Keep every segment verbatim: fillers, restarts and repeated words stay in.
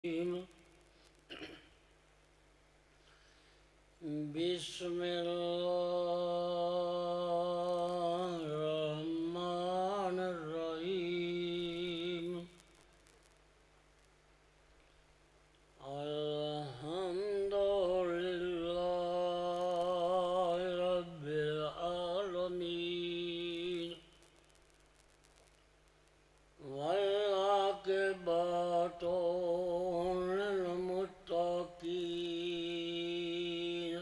الرجيم. بسم الله الرحمن الرحيم. الحمد لله رب العالمين، والعاقبة للمتقين،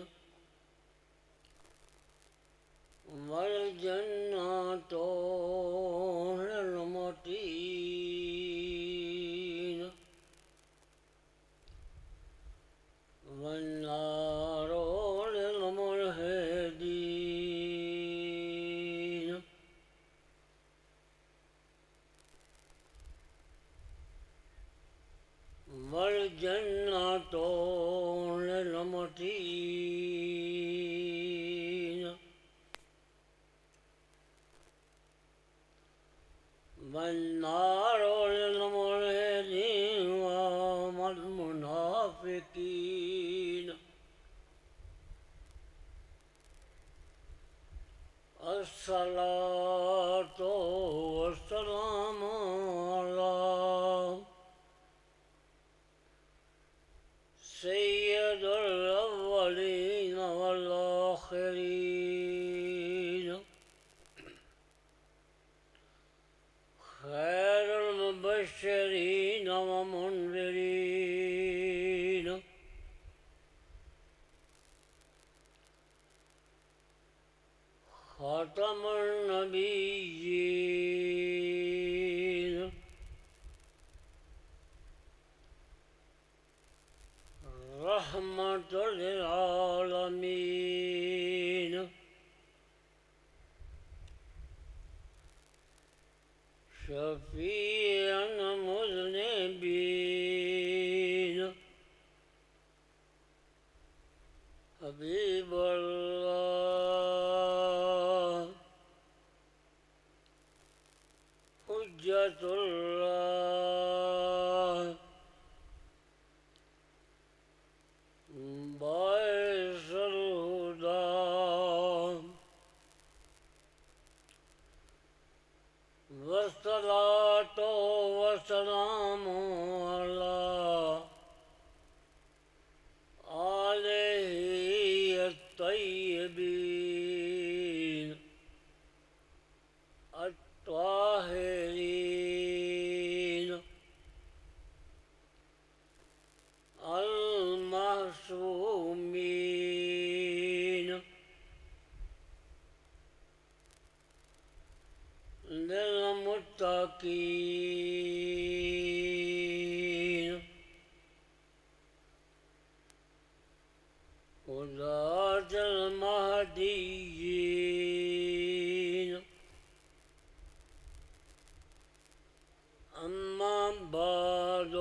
والجنة للمتقين، والنار للملحدين. والجنة للمتقين، والنار للملحدين والمنافقين. الصلاة والسلام على سيد الأولين والآخرين، خير المبشرين ومنذرين، خاتم النبيين، رحمة للعالمين، شفيع المذنبين، حبيب الله، حجة الله، باعث الهدى، والصلاة والسلام على آله الطيبين الطاهرين المعصومين، للمتقين، هداة المهديين. أما بعد،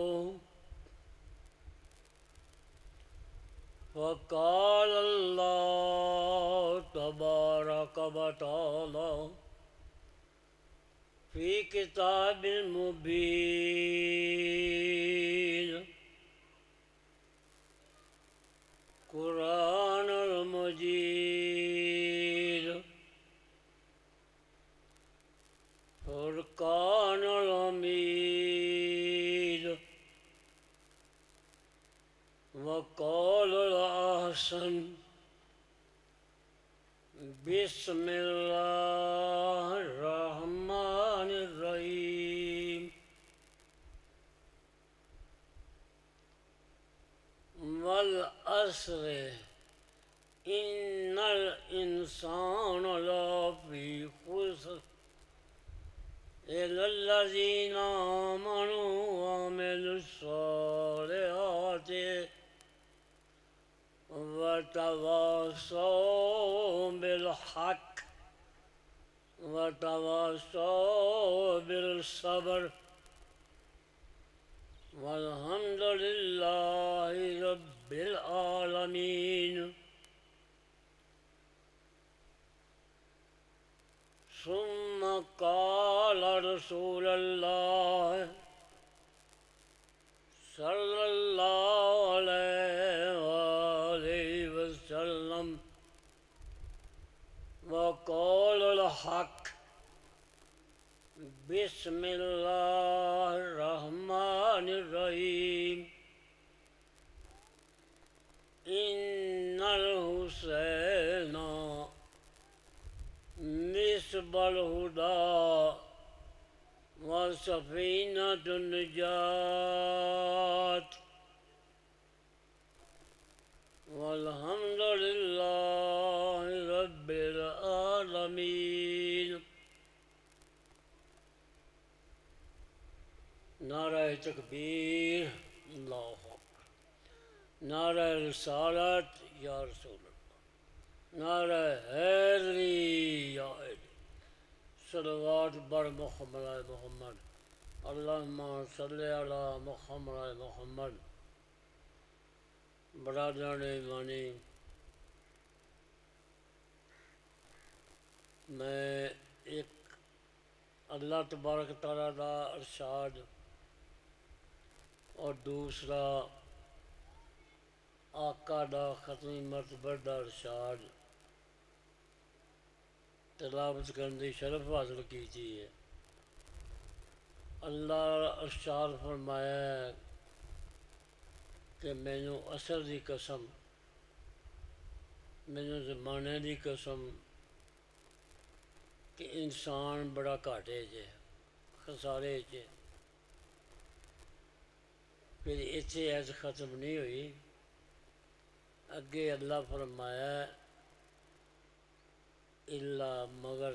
فقال الله تبارك وتعالى في كتاب مبين، قرآن المجيد، فرقان الحميد، وقال الأحسن. بسم الله الرحمن الرحيم. والعصر إن الإنسان لفي خسر إلا الذين آمنوا وعملوا الصالحات وتواصوا بالحق وتواصوا بالصبر، والحمد لله رب العالمين. ثم قال رسول الله صلی اللہ علیہ وآلہ وسلم وقول الحق بسم اللہ الرحمن الرحیم ان الحسین نصب الہدی وسفینۃ النجات والحمد للہ رب العالمین۔ نعرہ تکبیر، اللہ اکبر، نعرہ رسالت یا رسول اللہ، نعرہ حیدری یا حیدری، صلوات بر محمد محمد، اللہم صلی علی محمد محمد۔ برادران ایمانی، میں ایک اللہ تبارک تعالیٰ دا ارشاد اور دوسرا آقا دا ختمی مرتبہ دا ارشاد تلاوت کرنے دی شرف حاصل کی ہے۔ اللہ ارشاد فرمایا ہے کہ مینوں اثر دی قسم، مینوں زمانے دی قسم کہ انسان بڑا گھاٹے چ خسارے چ۔ پھر اتنے ایس ختم نہیں ہوئی، اگے اللہ فرمایا الا مگر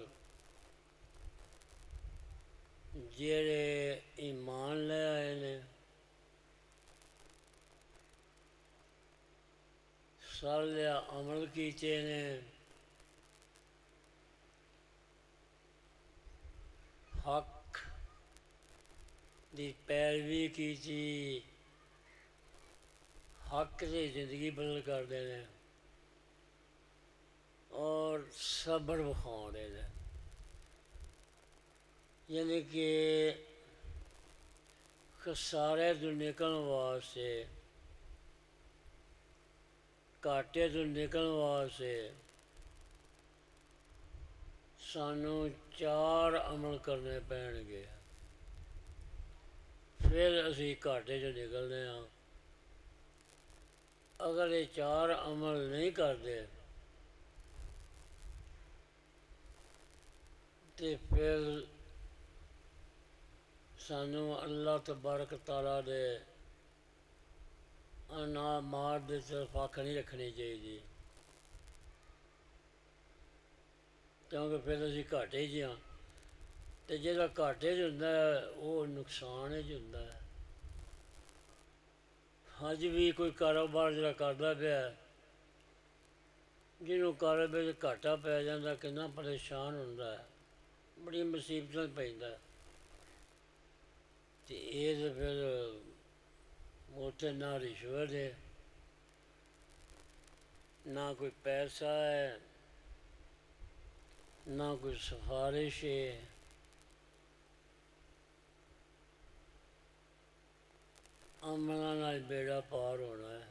جڑے ایمان لے آئے نے، صالح عمل کیتے نے، حق دی پیروی کیتی، حق سے زندگی بدل کر دینے اور صبر بخان دینے، یعنی کہ خسارے تو نکلن واسطے، گھاٹے تو نکلن واسطے سانوں چار عمل کرنے پین گے، پھر اسی گھاٹے چ نکلنے ہاں۔ اگر یہ چار عمل نہیں کرتے تو پھر سانوں اللہ تبارک تعالیٰ دے انعامات دے طرف آنکھ نہیں رکھنی چاہیے، کیونکہ پھر اسی گھاٹے چ ہاں۔ تو جہاں گھاٹے چ ہوندا ہے وہ نقصان چ ہوندا ہے۔ اج بھی کوئی کاروبار جڑا کردا پیا ہے، جنہوں کاروبار چ گھاٹا پی جاتا کتنا پریشان ہوندا ہے، بڑی مصیبتاں پیندا ہے۔ تو یہ تو پھر اتنے نہ رشوت ہے، نہ کوئی پیسہ ہے، نہ کوئی سفارش ہے، عملاں نال بیڑا پار ہونا ہے۔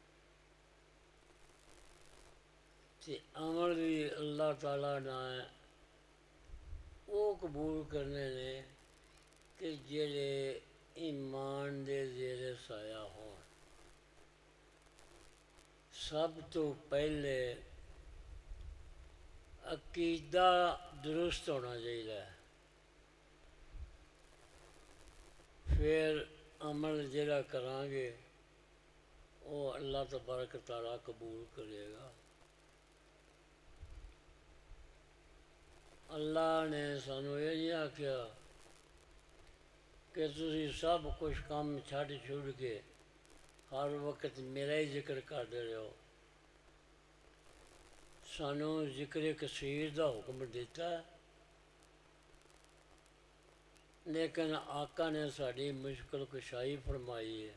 تو عمل بھی اللہ تعالیٰ نے وہ قبول کرنے نے کہ جڑے ایمان دے زیر سایہ ہون۔ سب تو پہلے عقیدہ درست ہونا چاہیے، پھر عمل جڑا کران گے وہ اللہ تبارک تعالیٰ قبول کرے گا۔ اللہ نے سانوں یہ نہیں آکھیا کہ تسی سب کچھ کام چھڈ چھوڑ کے ہر وقت میرا ہی ذکر کرتے رہو۔ سانوں ذکر کثیر دا حکم دیتا ہے، لیکن آقا نے ساری مشکل کشائی فرمائی ہے۔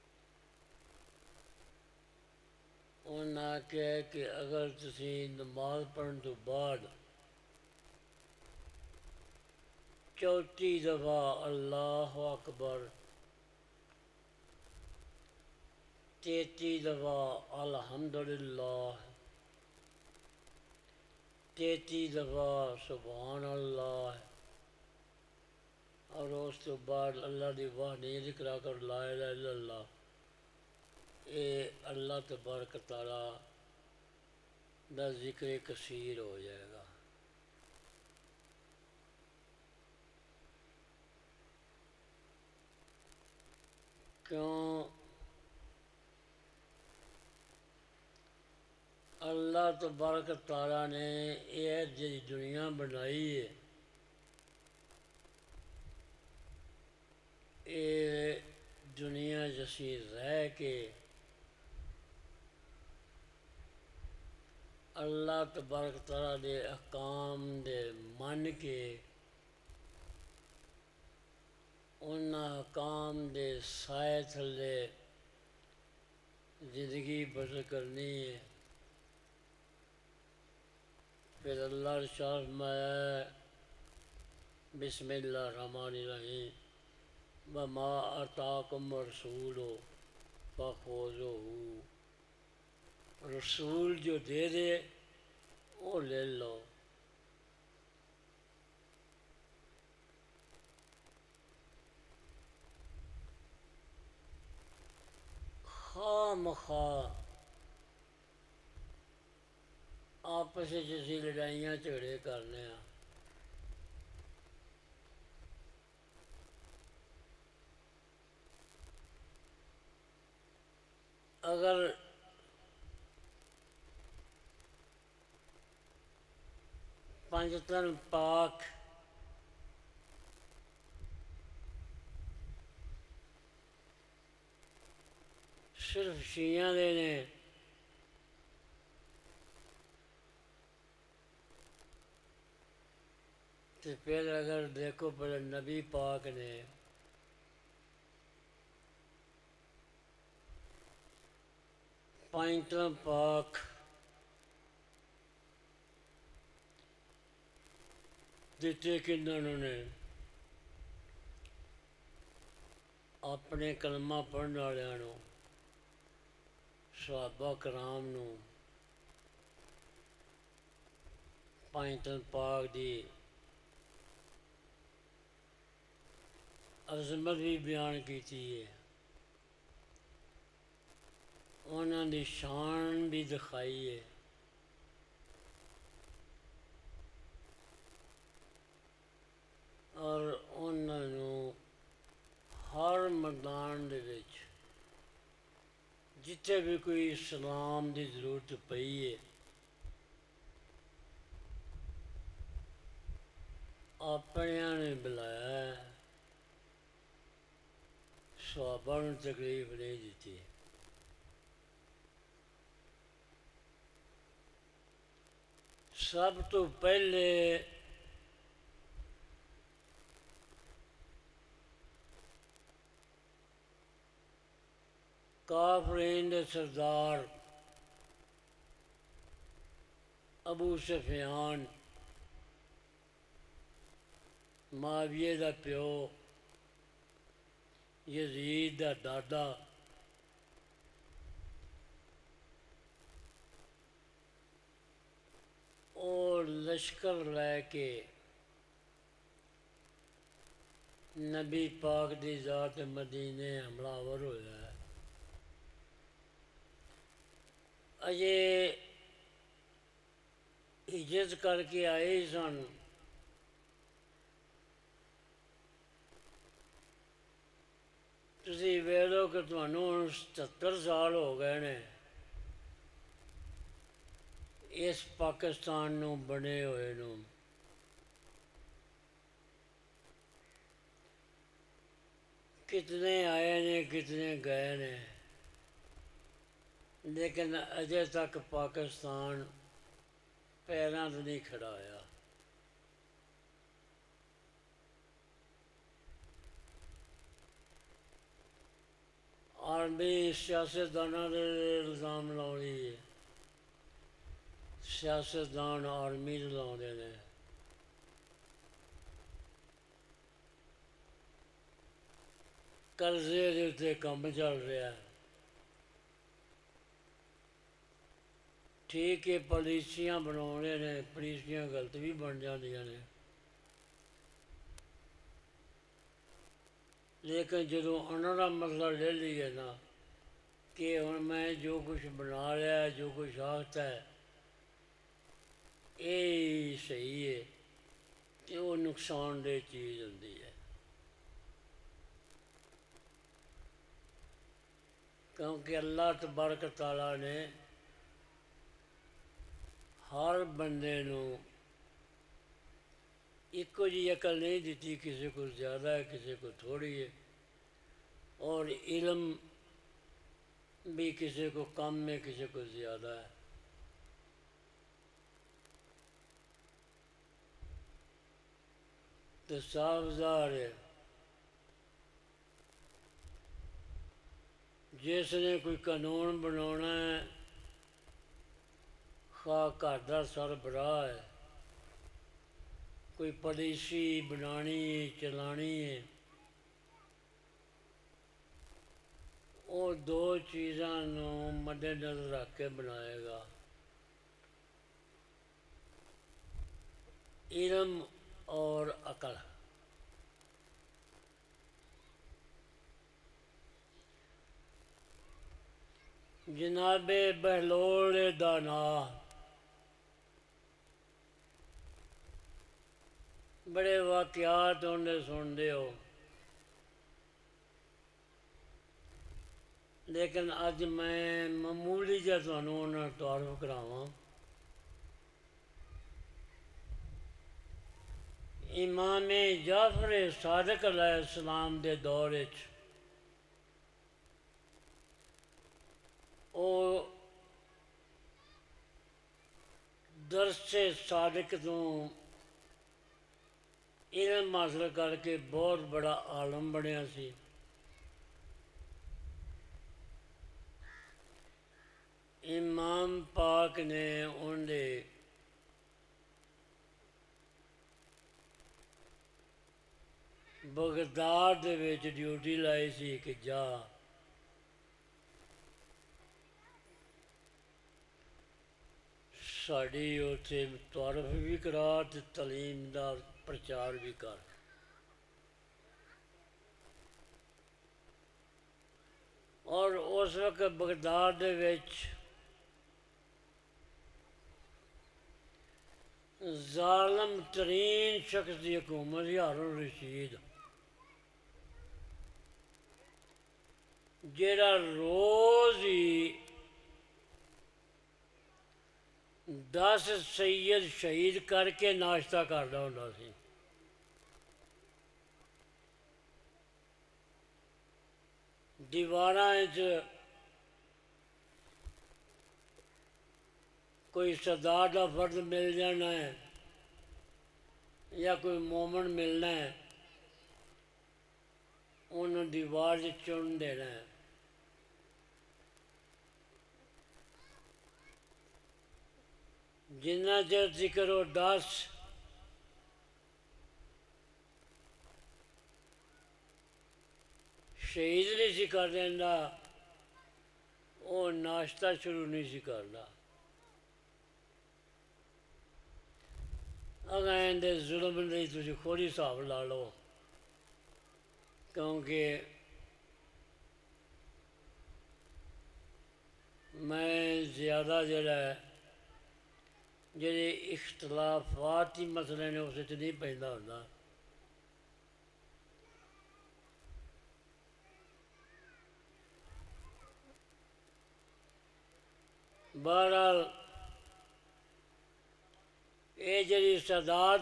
انہوں نے آکھیا کہ اگر تسی نماز پڑھن تو بعد چوتھی دفعہ اللہ اکبر تیتی دفعہ الحمدللہ، تیتی دفعہ سبحان اللہ، اور اس تو بعد اللہ دی وحدانیت کرا کر لا الہ الا اللہ، اے اللہ تبارک تعالیٰ دا ذکر کثیر ہو جائے گا۔ کیوں؟ اللہ تبارک تعالیٰ نے یہ جی دنیا بنائی ہے، یہ دنیا جسی رہ کے اللہ تبارک تعالیٰ دے احکام دے من کے ان احکام دے سائے تھلے زندگی بسر کرنی ہے۔ پھر اللہ ارشاد فرمایا بسم اللہ الرحمن الرحیم وما آتاکم الرسول فخذوہ، رسول جو دے دے وہ لے لو۔ خواہ مخواہ آپس جیسی لڑائیاں جھگڑے کرنے ہیں، اگر پنجتن پاک صرف شیعہ دے نے تو پھر اگر دیکھو پھر نبی پاک نے پنجتن پاک دیتے کنہوں نے اپنے کلمہ پڑھنے والوں صحابہ کرام نو پنجتن پاک دی عظمت بھی بیان کیتی ہے، انہوں دی شان بھی دکھائی ہے، اور انہوں نے ہر میدان دے وچ جتھے بھی کوئی اسلام دی ضرورت پئی ہے اپنے نے بلایا ہے، صحابہ نے تکلیف نہیں دیتی۔ سب تو پہلے کافرین دے سردار ابو سفیان، معاویہ دا پیو، یزید دا دادا، اور لشکر لے کے نبی پاک دی ذات مدینے حملہ آور ہویا ہے۔ اجے ہجرت کر کے آئے سن، تسی ویکھ لو کہ تمہانوں ہن ستر سال ہو گئے نے اس پاکستان نو بنے ہوئے نو، کتنے آئے نے کتنے گئے نے، لیکن اجے تک پاکستان پیراں تے نہیں کھڑا ہویا۔ آرمی سیاستدانوں دے الزام لاؤنی ہے، سیاستدان آرمی تے لاؤندے نے، قرضے دے تے کم چل رہا ہے، ٹھیک ہے پالیسیاں بناؤنے نے پالیسیاں غلط بھی بن جاندیاں نے، لیکن جدو انہوں نے مسئلہ لے لیے نا کہ ہن میں جو کچھ بنا لیا ہے جو کچھ آختا ہے یہ صحیح ہے تو وہ نقصان دہ چیز ہوتی ہے، کیونکہ اللہ تبارک تعالیٰ نے ہر بندے نو ایکو جی عقل نہیں دیتی، کسی کو زیادہ ہے کسی کو تھوڑی ہے، اور علم بھی کسی کو کم ہے کسی کو زیادہ ہے۔ تو صاف ظاہر ہے جس نے کوئی قانون بنانا ہے خواہ گھر دا سربراہ ہے، کوئی پالیسی بنانی ہے چلانی ہے، وہ دو چیزاں نو مد نظر رکھ کے بنائے گا، علم اور عقل۔ جناب بہلول دانا بڑے واقعات ہوندے سنتے ہو، لیکن اج میں معمولی جا تمہوں انہاں تعارف کراواں۔ امام جعفر صادق علیہ السلام دے دور وچ او درس صادق تو علم حاصل کر کے بہت بڑا عالم بنیا سی، امام پاک نے ان دے بغداد وچ ڈیوٹی لائی سی کہ جا ساڑی اتنے تعارف بھی کرا تے تعلیم دا پرچار بھی کر۔ اور اس وقت بغداد وچ ظالم ترین شخص دی حکومت ہارون رشید، جیڑا روز ہی دس سید شہید کر کے ناشتہ کردا ہوندا سی۔ دیواراں وچ کوئی سردار دا فرد مل جانا ہے یا کوئی مومن ملنا ہے انہوں دیوار سے چن دینا ہے، جنہ چر ذکر و دس شہید نہیں سی کر دینا وہ ناشتہ شروع نہیں سی کرنا۔ اگر اندے ظلم نہیں تسی خود ہی حساب لا لو، کیونکہ میں زیادہ جڑا ہے جڑے اختلافاتی مسئلے نے اس وچ نہیں پیندا ہوندا۔ بہرحال یہ جڑی سادات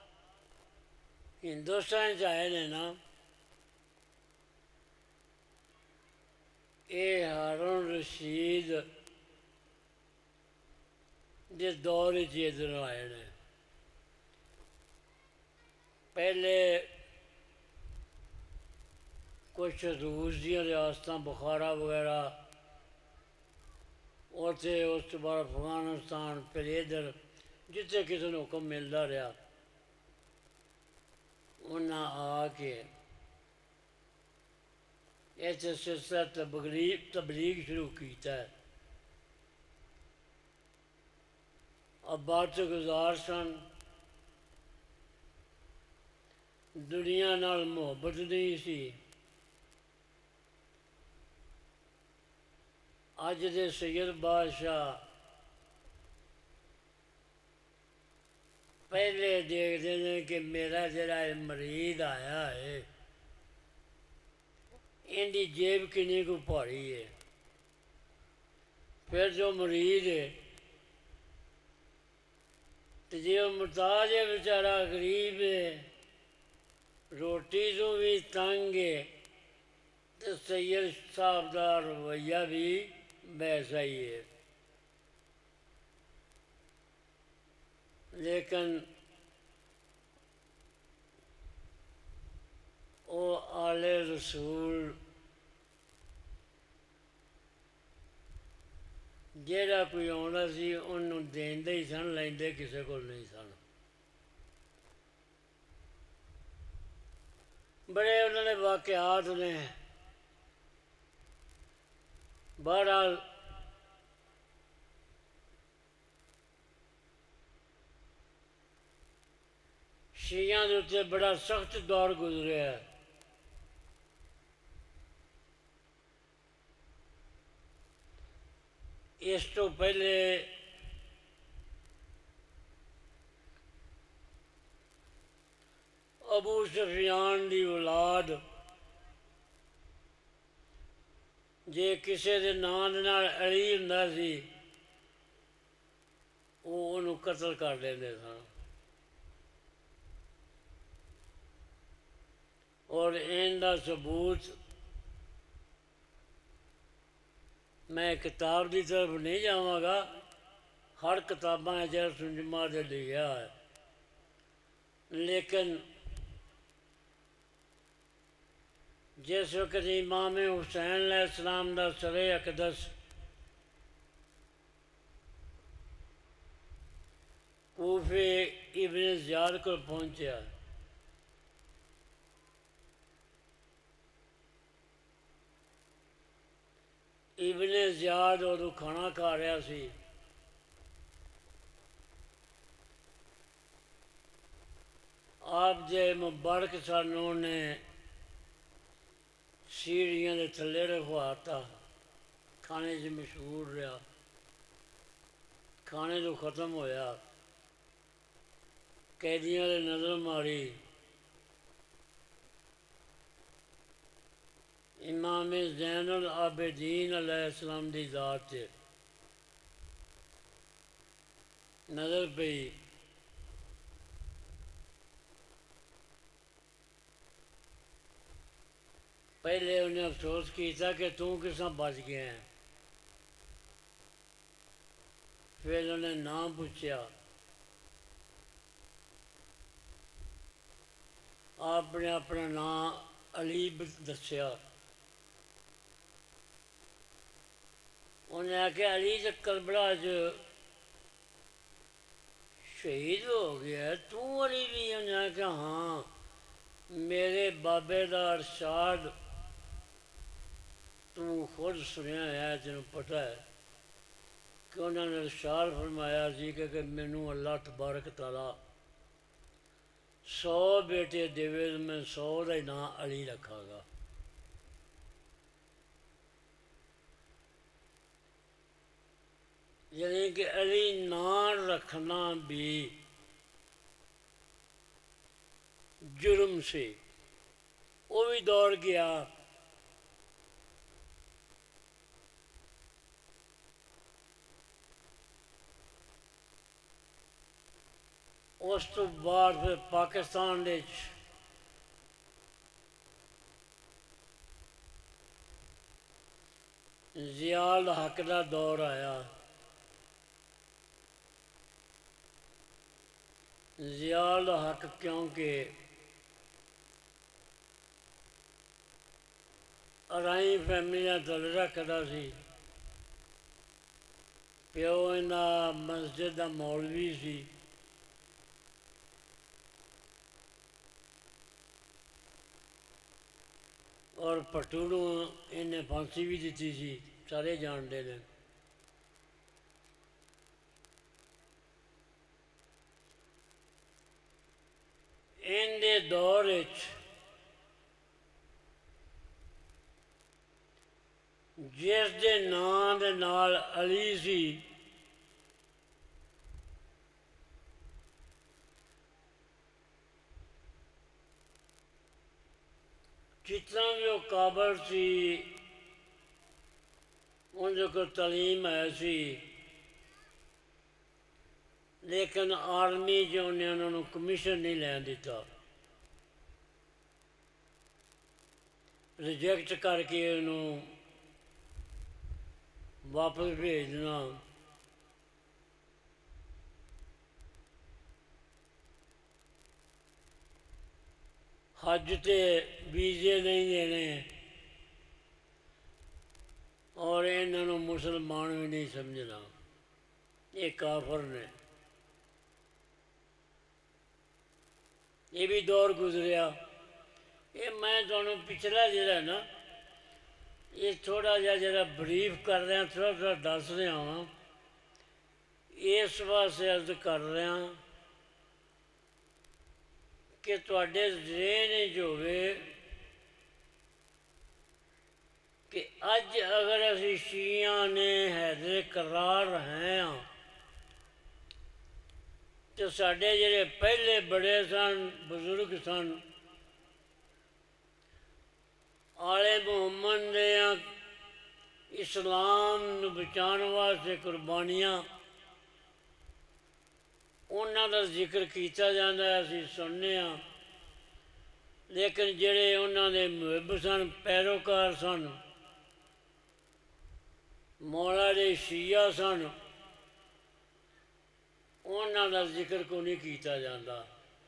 ہندوستان چاہے نے نا یہ ہارون رشید دے دور وچ ادھر آئے نے۔ پہلے کچھ روس دیاں ریاستاں بخارا وغیرہ اتھے، اس کے بعد افغانستان، پھر ادھر جتنے کسی نے حکم ملتا رہا انہاں آ کے ایسے سلسلہ تبلیغ تبلیغ شروع کیتا ہے۔ آباد گزار سن، دنیا نال محبت نہیں سی۔ اج دے سید بادشاہ پہلے دیکھتے ہیں کہ میرا جڑا مرید آیا ہے ان دی جیب کنی کو پھاڑی ہے، پھر جو مرید ہے تو جی وہ محتاج ہے بیچارہ غریب ہے، روٹی تو بھی تنگ ہے، تو سید صاحب دا رویہ بھی ویسا ہی ہے۔ لیکن او آل رسول جیڑا کوئی آنا سی انہوں دیندے ہی سن، لیندے کسے کو نہیں سن۔ بڑے انہوں نے واقعات نے، بہرحال شیعہ دے اتنے بڑا سخت دور گزرے ہے۔ اس تو پہلے ابو سفیان دی اولاد جے کسے دے نام دے نال علی ہوندا سی وہ انہوں قتل کر لیندے سن، اور ان دا ثبوت میں کتاب دی طرف نہیں جاواں گا، ہر کتاباں جہاں سنجمہ دے لکھا ہے، لیکن جس وقت امام حسین علیہ السلام دا سر اقدس کوفے ابن زیاد کو پہنچیا، ابن زیاد ادو کھانا کھا رہا سی، آپ جے مبارک سانوں نے سیڑھیاں دے تھلے رکھواتا، کھانے سے مشہور رہا، کھانے تو ختم ہویا، قیدیاں نے نظر ماری، امام زین العابدین علیہ السلام دی ذات سے نظر پئی، پہلے انہیں افسوس کیتا کہ تو کساں بچ گیا ہے، پھر انہیں نام پوچھیا، آپ نے اپنا نام علی دسیا، انہیں آکھیا علی تے کربلا جو شہید ہو گیا ہے تو علی بھی؟ انہیں آکھیا ہاں، میرے بابے دا ارشاد تو خود سنیا ہے، تینوں پتہ ہے کہ انہوں نے ارشاد فرمایا سی کہ مینوں اللہ تبارک تعالیٰ سو بیٹے دیوے میں سو دا نام علی رکھا گا۔ یعنی کہ علی نام رکھنا بھی جرم سے، وہ بھی دوڑ گیا، اس تو بعد پھر پاکستان دے ضیاء الحق دا دور آیا، ضیاء الحق کیونکہ ارائیں فیملیاں تل رکھدا سی، پیو انہاں مسجد دا مولوی سی، اور پٹوڑوں انہیں پھانسی بھی دیتی سی، سارے جان دے دیں۔ ان دے دور وچ جس دے نام دے نال علی سی جتنا بھی وہ قابل سی ان کو تعلیم ہے سی لیکن آرمی جو نے انہوں نے کمیشن نہیں لین دیتا ریجیکٹ کر کے انہوں واپس بھیجنا حج تے ویزے نہیں دینے اور انہوں مسلمان بھی نہیں سمجھنا یہ کافر نے یہ بھی دور گزریا یہ میں تمہیں پچھلا جڑا نا یہ تھوڑا جہا جڑا بریف کر رہا تھوڑا تھوڑا دس رہا ہوں اس واسطے عرض کر رہا کہ تواڈے ذہن جو ہوئے کہ اج اگر اسی شیعہ نے حیدر کرار ہیں تو ساڈے جڑے پہلے بڑے سن بزرگ سن آلے محمد نے اسلام نو بچان واسطے قربانیاں انہاں دا ذکر کیتا جاندہ ہے اسی سننے ہاں لیکن جڑے انہاں دے محب سن پیروکار سن مولا دے شیعہ سن انہاں دا ذکر کو نہیں کیتا جاندہ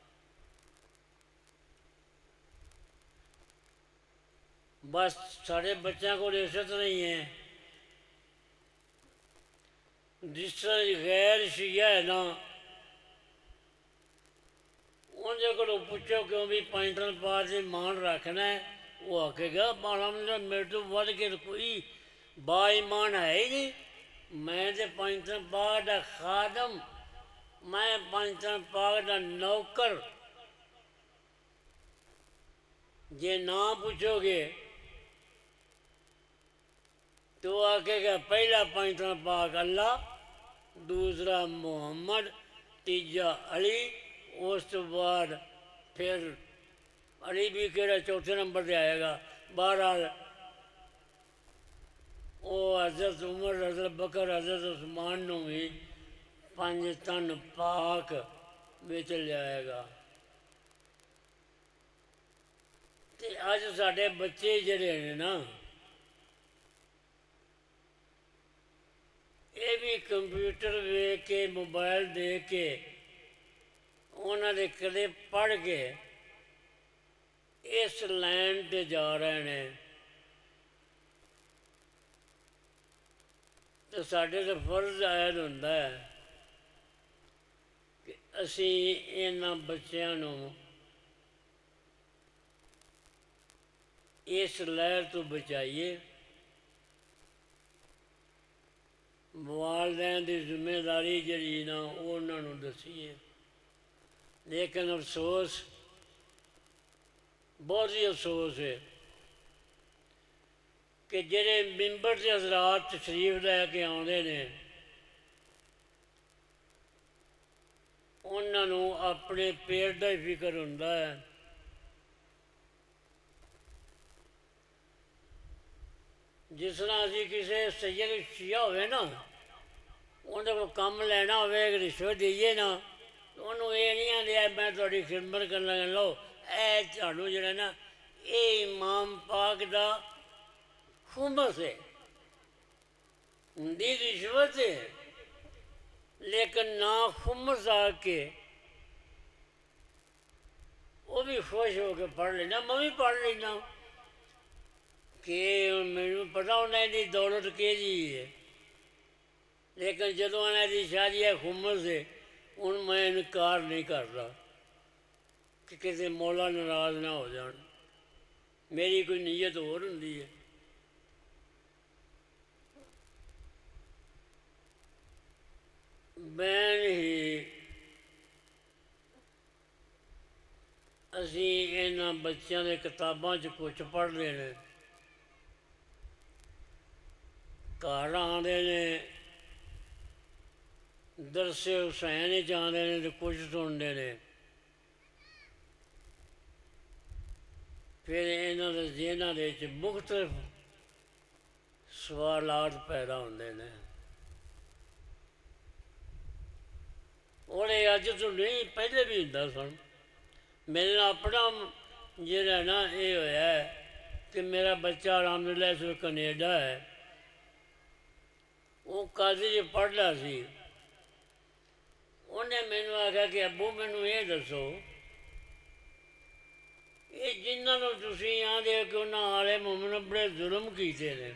بس سارے بچوں کو عزت نہیں ہے جس طرح غیر شیعہ ہے نا ان کو پوچھو کیوں بھی پینٹن پار سے مان رکھنا ہے وہ آکے گا الحمدللہ میرے تو ود کے کوئی با ایمان ہے ہی نہیں میں تے پینٹن پار دا خادم میں پینٹن پار دا نوکر جے نہ پوچھو گے تو آکے گا پہلا پینٹن پاک اللہ دوسرا محمد تیجا علی اس تو بعد پھر علی بھی کہڑا چوتھے نمبر پہ آئے گا بہرحال وہ حضرت عمر حضرت بکر حضرت عثمان نو بھی پانچ تن پاک بچ لے آئے گا تے اج ساڈے بچے جڑے ہیں نا یہ بھی کمپیوٹر ویکھ کے موبائل دیکھ کے انہوں نے کدے پڑھ کے اس لائن تے جا رہے ہیں تو ساڈے تو فرض عائد ہوندا ہے کہ اسی انہاں بچیاں نو اس لہر تو بچائیے والدین دی ذمہ داری جڑی نا وہ انہاں نو دسیے لیکن افسوس بہت ہی افسوس ہے کہ جڑے ممبر سے حضرات تشریف لے کے آندے نے انہاں نو اپنے پیٹ دا ہی فکر ہوندا ہے جس طرح اسی کسی سید شیعہ ہوئے نا انہوں کو کم لینا ہوئے ایک رشوت دیئے نا انہوں یہ نہیں آدھے میں تھوڑی خدمت کرنا لگا لو اے تھانوں جڑا نا اے امام پاک دا خمس ہے دی رشوت ہے لیکن نہ خمس آ کے وہ بھی خوش ہو کے پڑھ لینا میں بھی پڑھ لینا کہ میں پتا انہیں دی دولت کے جی ہے لیکن جدو انہیں دی شادی ہے خمس ہے ان میں انکار نہیں کرتا کہ کسی مولا ناراض نہ ہو جان میری کوئی نیت اور ہوندی ہے بین ہی بچیاں نے کتاباں چ کچھ پڑھتے ہیں، گھر آتے ہیں درس حسین آتے ہیں تو کچھ سنتے ہیں، پھر یہاں کے ذہنوں کے مختلف سوالات پیدا ہوتے ہیں۔ اور یہ اج تو نہیں، پہلے بھی ہوں سن۔ میرے اپنا جہاں نا یہ ہوا ہے کہ میرا بچہ الحمدللہ اس وقت کینیڈا ہے، وہ قاضی پڑھ رہا سی، انہیں مینوں آخیا کہ ابو مینوں یہ دسو یہ جنہوں تسی آدھے کہ انہوں آلے مومن بڑے ظلم کیتے ہیں،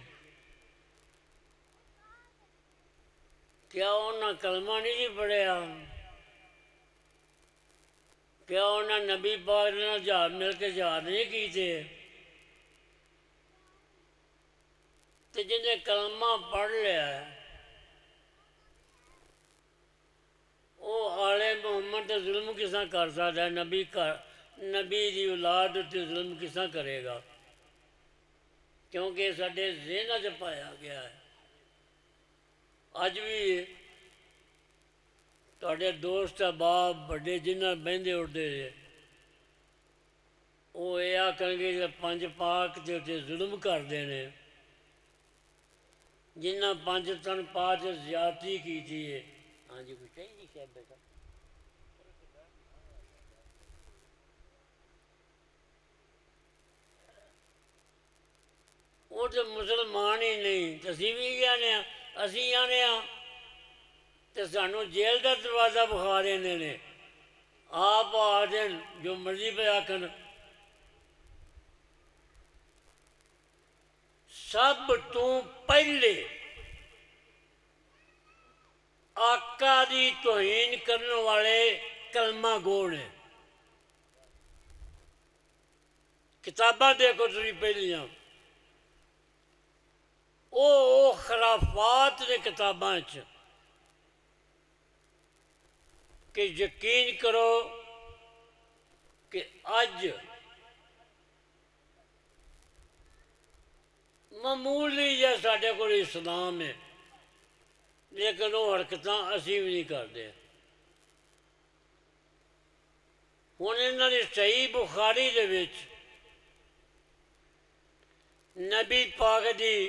کیا انہوں کلمہ نہیں جی پڑھیا؟ کیا انہوں نبی پاک نے جہاد مل کے جہاد نہیں کیتے؟ تو جنہیں کلمہ پڑھ لیا ہے وہ آلے محمد تے ظلم کساں کر سکتا ہے؟ نبی کر نبی دی اولاد تے ظلم کساں کرے گا؟ کیونکہ سارے ذہن چ پایا گیا ہے۔ اج بھی تواڈے دوست احباب بڑے جنہاں بہندے اٹھتے ہیں وہ یہ آخن گے کہ پنج پاک تے اتنے ظلم کرتے ہیں، جنہاں پنج تن پاک زیادتی کی ہے۔ ہاں جی کچھ چاہیے نہیں شاید بیٹا، وہ تو مسلمان ہی نہیں، اسی بھی آنے ہاں، اسی آنے ہاں تو سانوں جیل کا دروازہ بخا رہے ہیں، آپ آخر جو مرضی پہ آخن۔ سب تو پہلے آقا دی توہین کرنے والے کلمہ گو نے، کتاباں دیکھو تسی پہلیاں، او خرافات نے کتاباں چ کہ یقین کرو کہ اج معمولی جا ساڈے کول اسلام ہے لیکن وہ حرکتاں اسی بھی نہیں کرتے۔ ہن انہاں دی صحیح بخاری دے وچ نبی پاک دی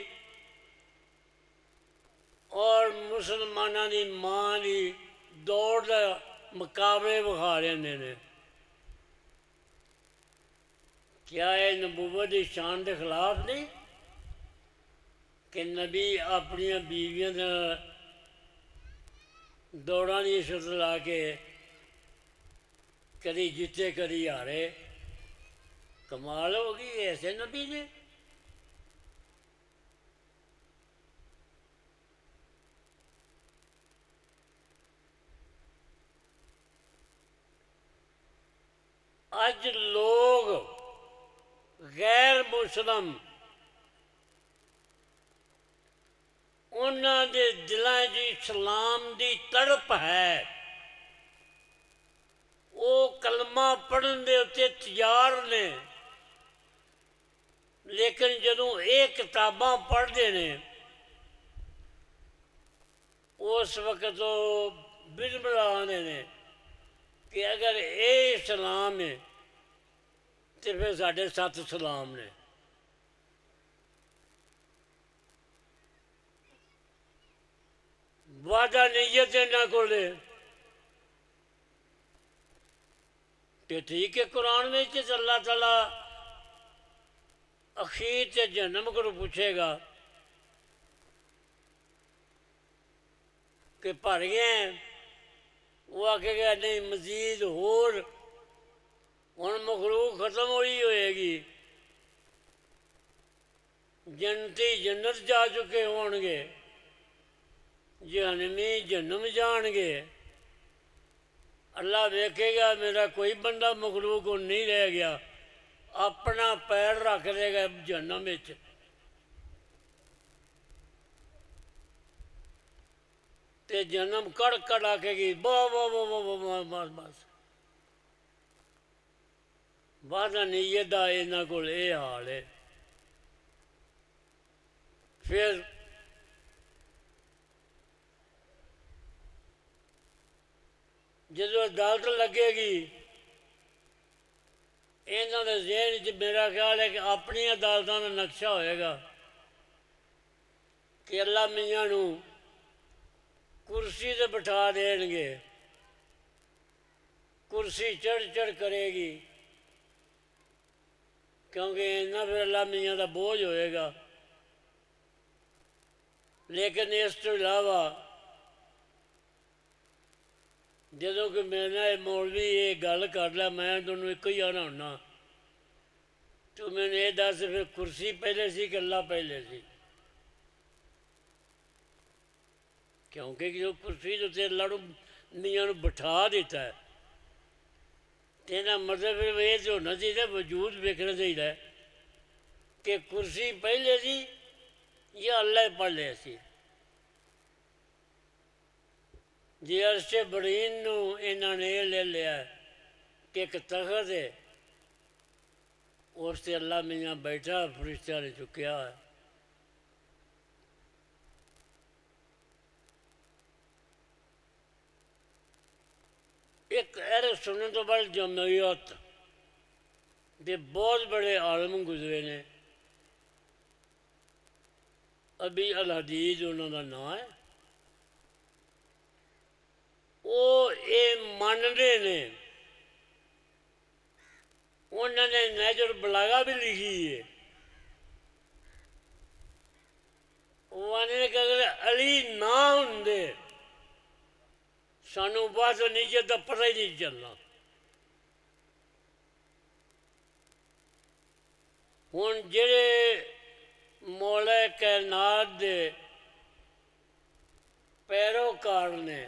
اور مسلمانوں دی ماں دی دوڑ دا مقابلے بخا رہے ہیں۔ کیا یہ نبوت دی شان کے خلاف نہیں کہ نبی اپنی بیویاں دوڑاں دی شرط لا کے کدی جیتے کدی ہارے؟ کمال ہوگی ایسے نبی نے؟ اج لوگ غیر مسلم انہاں دے دلاں جی اسلام دی تڑپ ہے، وہ کلمہ پڑھن دے اتنے تیار نے، لیکن جدوں یہ کتاباں پڑھتے ہیں اس وقت وہ بسملہ آنے نے کہ اگر یہ اسلام ہے تو پھر ساڑھے سات سلام نے۔ وعدہ نیت انہاں کول ہے کہ ٹھیک ہے قرآن میں چیز اللہ تعالیٰ اخیر سے جہنم کو پوچھے گا کہ بھر گئے ہیں، وہ آکھے گا نہیں مزید ہور، ہن مخلوق ختم ہوئی ہوئے گی، جنتی جنت جا چکے ہون گے، جہنمی جہنم جان گے۔ اللہ دیکھے گا میرا کوئی بندہ مخلوق نہیں رہ گیا، اپنا پیر رکھ دے گا جہنم وچ۔ تے جہنم کڑ کڑ آکے گی با با با با با بس بس وحدانیت دا انہاں کول اے حال ہے۔ پھر جدو عدالت لگے گی انہاں دے ذہن وچ میرا خیال ہے کہ اپنی عدالتاں دا نقشہ ہوئے گا کہ اللہ میاں نو کرسی تے بٹھا دیں گے، کرسی چڑھ چڑھ کرے گی، کیونکہ انہاں پھر اللہ میاں دا بوجھ ہوئے گا۔ لیکن اس تو علاوہ جدو کہ میرا مولوی یہ گل کر لیا، میں تمہیں ایک ہی آنا ہونا، تو میں نے یہ دس پھر کرسی پہلے سی کہ اللہ پہلے سی؟ کیونکہ جو کرسی جو تے اللہ میاں نو بٹھا دیتا ہے، تینا مطلب یہ تو ہونا چاہیے وجود ویکھنا چاہیے کہ کرسی پہلے سی یا اللہ پہلے سی۔ جی عرش برین نو انہاں نے یہ لے لیا کہ ایک تخت ہے، اس سے اللہ میاں بیٹھا، فرشتہ نے چکیا ہے۔ ایک اہل سنت والجماعت دے بہت بڑے عالم گزرے نے، ابی الحدید انہوں کا نام ہے، وہ یہ مانتے نے، انہوں نے نہج البلاغہ بھی لکھی ہے، وہ نے کہ اگر علی نہ ہوندے سانو بعد نیچے تو پتہ ہی نہیں چلنا۔ ہوں جڑے مولا کائنات دے پیروکار نے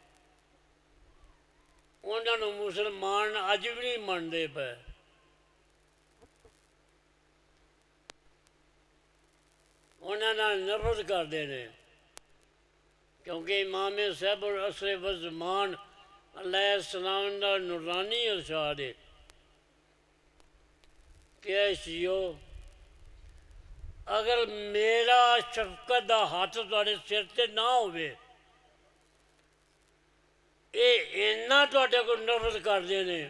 انہوں نے مسلمان اج بھی نہیں منتے پے، انہوں نے نفرت کرتے ہیں، کیونکہ امام صاحب العصر والزمان علیہ السلام دا نورانی ارشاد ہے کہ اے شیعو اگر میرا شفقت دا ہاتھ تواڈے سر تے نہ ہوئے، اے اینا تواڈے کو نفرت کردے نے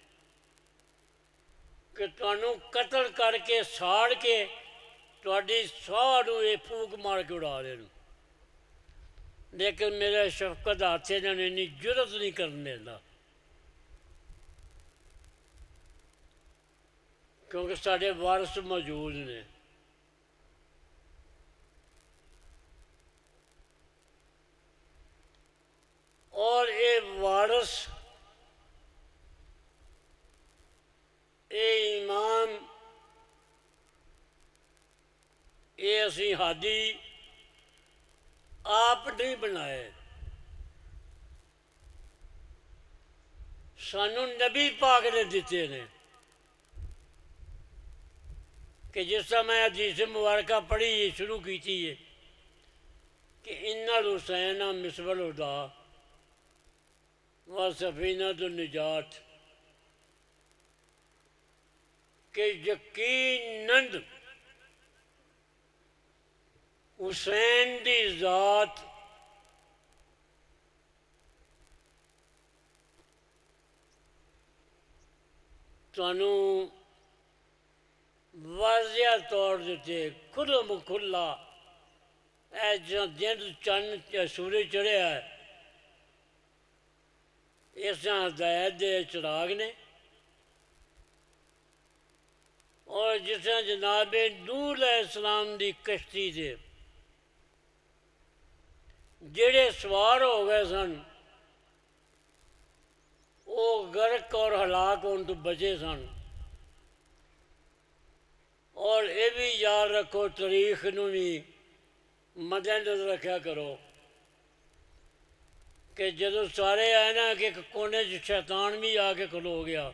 کہ تانوں قتل کر کے ساڑ کے تواڈی ساہ نوں اے پھوک مار کے اڑا دین، لیکن میرا شفقت ہاتھ انہوں نے انی جرت نہیں کرنے دینا، کیونکہ سارے وارث موجود نے۔ اور اے وارث اے امام اے اسی ہادی آپ نہیں بنائے، سانو نبی پاک نے دیتے ہیں، کہ جس طرح میں حدیث مبارکہ پڑھی شروع کی تھی کہ ان الحسین مصباح الہدیٰ و سفینۃ النجات، کہ یقیناً حسین دی ذات تانوں واضح طور دیتے کھلم کھلا اے جن چند سورج چڑھیا ہے اس طرح ہدایت دے چراغ نے، اور جس طرح جناب نوح علیہ السلام دی کشتی سے جڑے سوار ہو گئے سن وہ غرق اور ہلاک ہونے تو بچے سن۔ اور یہ بھی یاد رکھو، تاریخ نو بھی مد نظر رکھا کرو کہ جدو سارے آئے نا کہ ایک کونے سے شیطان بھی آ کے کھلو گیا،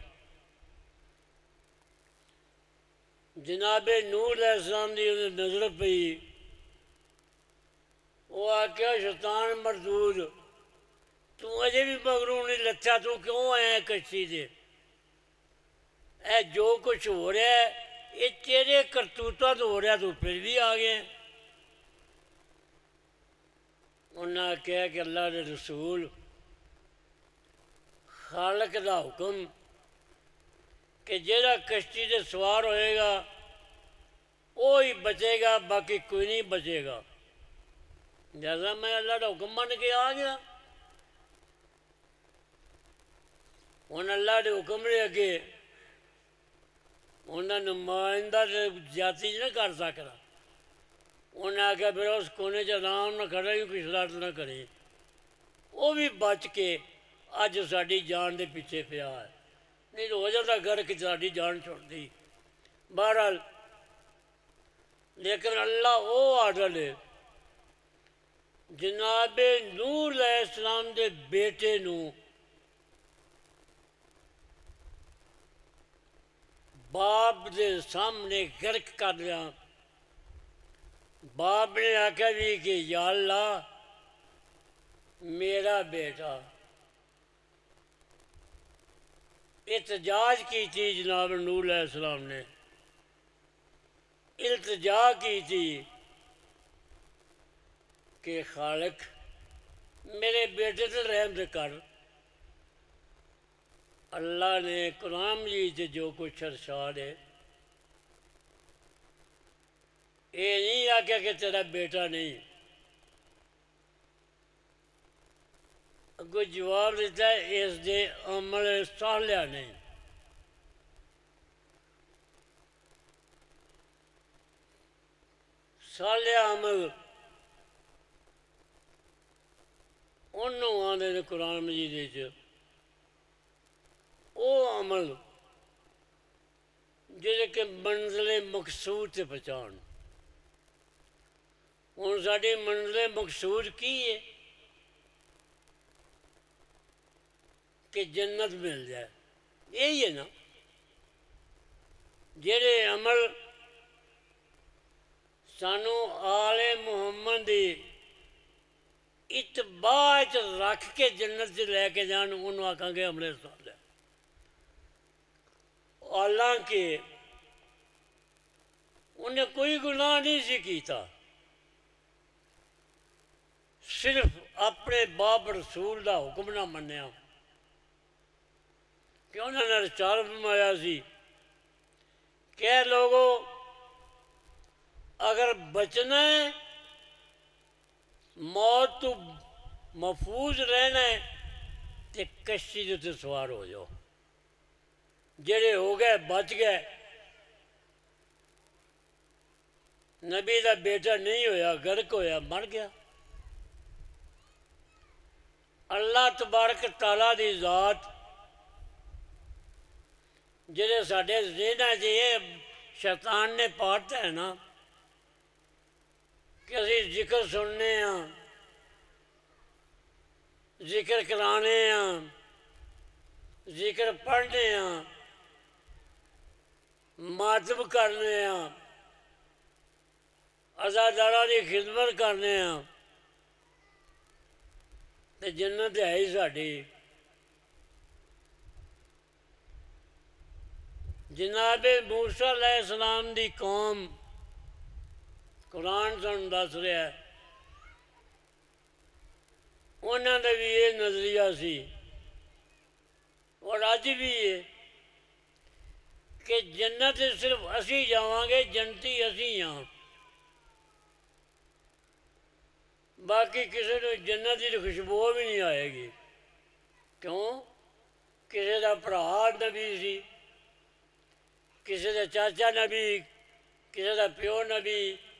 جناب نوح علیہ السلام دی انہیں نظر پئی، وہ آکھیا شیطان مردود تو اجے بھی مغرور نہیں لتھا، تو کیوں آیا کشتی سے؟ اے جو کچھ ہو رہا ہے یہ تیرے کرتوتوں تو ہو رہا، تو پھر بھی آ گئے۔ انہاں کہا کہ اللہ کے رسول خالق دا حکم کہ جہاں کشتی سے سوار ہوئے گا وہی بچے گا، باقی کوئی نہیں بچے گا۔ جیسا میں اللہ کا حکم من کے آ گیا، ہوں اللہ کے حکم دے اگے انہوں نے نمائندہ زیادتی نہ کر سکتا۔ انہیں آخیا پھر اس کونے چ آرام نہ کھڑا ہی کوئی شرارت نہ کرے، وہ بھی بچ کے اج ساری جان دے پیچھے پیا ہے، نہیں تو ہو جاتا گھر کہ ساری جان چھوڑ دی۔ بہرحال لیکن اللہ وہ عادل ہے، جناب نوح علیہ السلام دے بیٹے نو باپ دے سامنے غرق کر لیا۔ باپ نے آخیا بھی کہ یا اللہ میرا بیٹا، احتجاج کی تھی جناب نوح علیہ السلام نے، التجا کی تھی کہ خالق میرے بیٹے سے رحم سے کر۔ اللہ نے قرآن مجید سے جو کچھ ارشاد ہے، یہ نہیں آخیا کہ تیرا بیٹا نہیں، اگو جواب دیتا ہے اس دے عمل صالح نہیں۔ صالح عمل انہوں آنے نے قرآن مجید ہے وہ عمل جیسے کہ منزل مقصود سے پہچان۔ ہوں ساری منزل مقصود کی ہے کہ جنت مل جائے، یہی ہے نا۔ جہے عمل سانو آل محمد دی اتباع رکھ کے جنت سے لے کے جان، انہوں آکھاں گے عمل صالح۔ حالانکہ انہیں کوئی گناہ نہیں سی کیتا، صرف اپنے باپ رسول دا حکم نہ منیا کہ انہوں نے رسالہ فرمایا سی کہ لوگوں اگر بچنا ہے، موت تو محفوظ رہنا ہے تو کشتی تے سوار ہو جاؤ۔ جڑے ہو گئے بچ گئے، نبی دا بیٹا نہیں ہویا، غرق ہویا، مر گیا۔ اللہ تبارک تعالیٰ دی ذات جڑے ساڈے ذہن یہ شیطان نے پاڑتا ہے نا کہ اسی ذکر سننے ہاں، ذکر کرانے ہاں، ذکر پڑھنے ہاں، ماتم کرنے ہاں، عزاداراں دی خدمت کرنے ہاں، تے جنت ہے ہی ساڈی۔ جناب موسیٰ علیہ السلام دی قوم قرآن سن دس رہا ہے، انہوں نے بھی یہ نظریہ سی اور اج بھی ہے کہ جنت صرف اسی جاواں گے، جنتی اسی ہاں، باقی کسی نے جنت کی خوشبو بھی نہیں آئے گی۔ کیوں؟ کسی کا بھرا نبی سی، کسی کا چاچا نبی، کسی کا پیو نبی،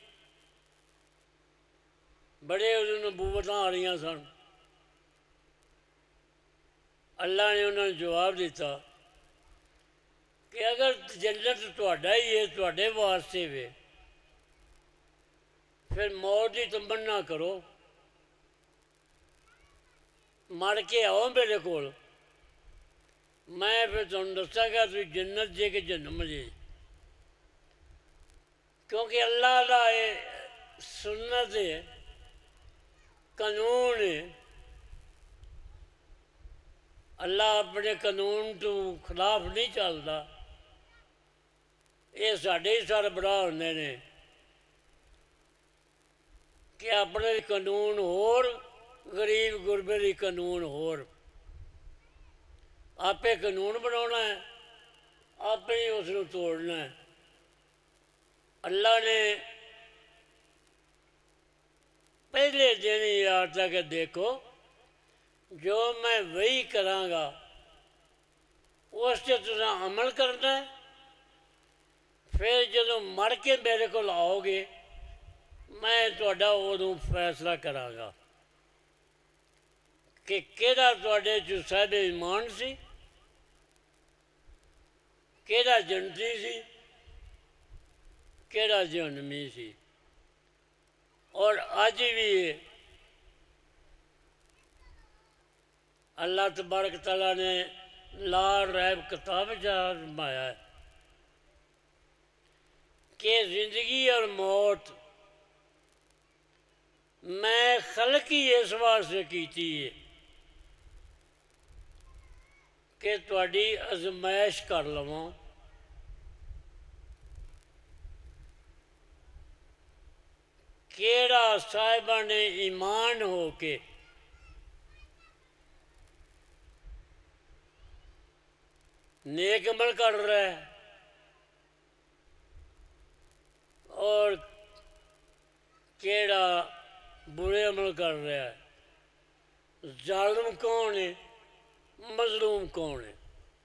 بڑے انہوں نبوتاں آ رہی سن۔ اللہ نے انہوں نے جواب دیتا کہ اگر جنت تہاڈا ہی ہے، تہاڈے واسطے وے، پھر موت کی تمنا کرو، مر کے آؤ میرے کول، میں پھر تمہیں دساں گا تھی جنت جے کہ جہنم جے۔ کیونکہ اللہ دا سنت ہے، قانون ہے، اللہ اپنے قانون تو خلاف نہیں چلتا۔ یہ ساڈے ہی سربراہ ہوندے نے کہ اپنے قانون ہور غریب غربے دی قانون ہور آپ قانون بنانا ہے آپ ہی اس کو توڑنا ہے اللہ نے پہلے دن ہی یاد تھا کہ دیکھو جو میں وہی کراں گا اس سے تساں عمل کرنا ہے پھر جدوں مر کے میرے کو آؤ گے میں تہاڈا ادوں فیصلہ کراں گا کہ کہڑا تہاڈے چ صاحب ایمان سی کہڑا جنتی سی کہڑا جہنمی سی اور اج بھی اللہ تبارک تعالیٰ نے لا ریب کتاب فرمایا ہے کہ زندگی اور موت میں خلق ہی اس واسطے کیتی ہے کہ تہاڈی آزمائش کر لواں کیڑا صاحبان ایمان ہو کے نیک عمل کر رہا ہے اور کیڑا برے عمل کر رہا ہے ظالم کون ہے مظلوم کون ہے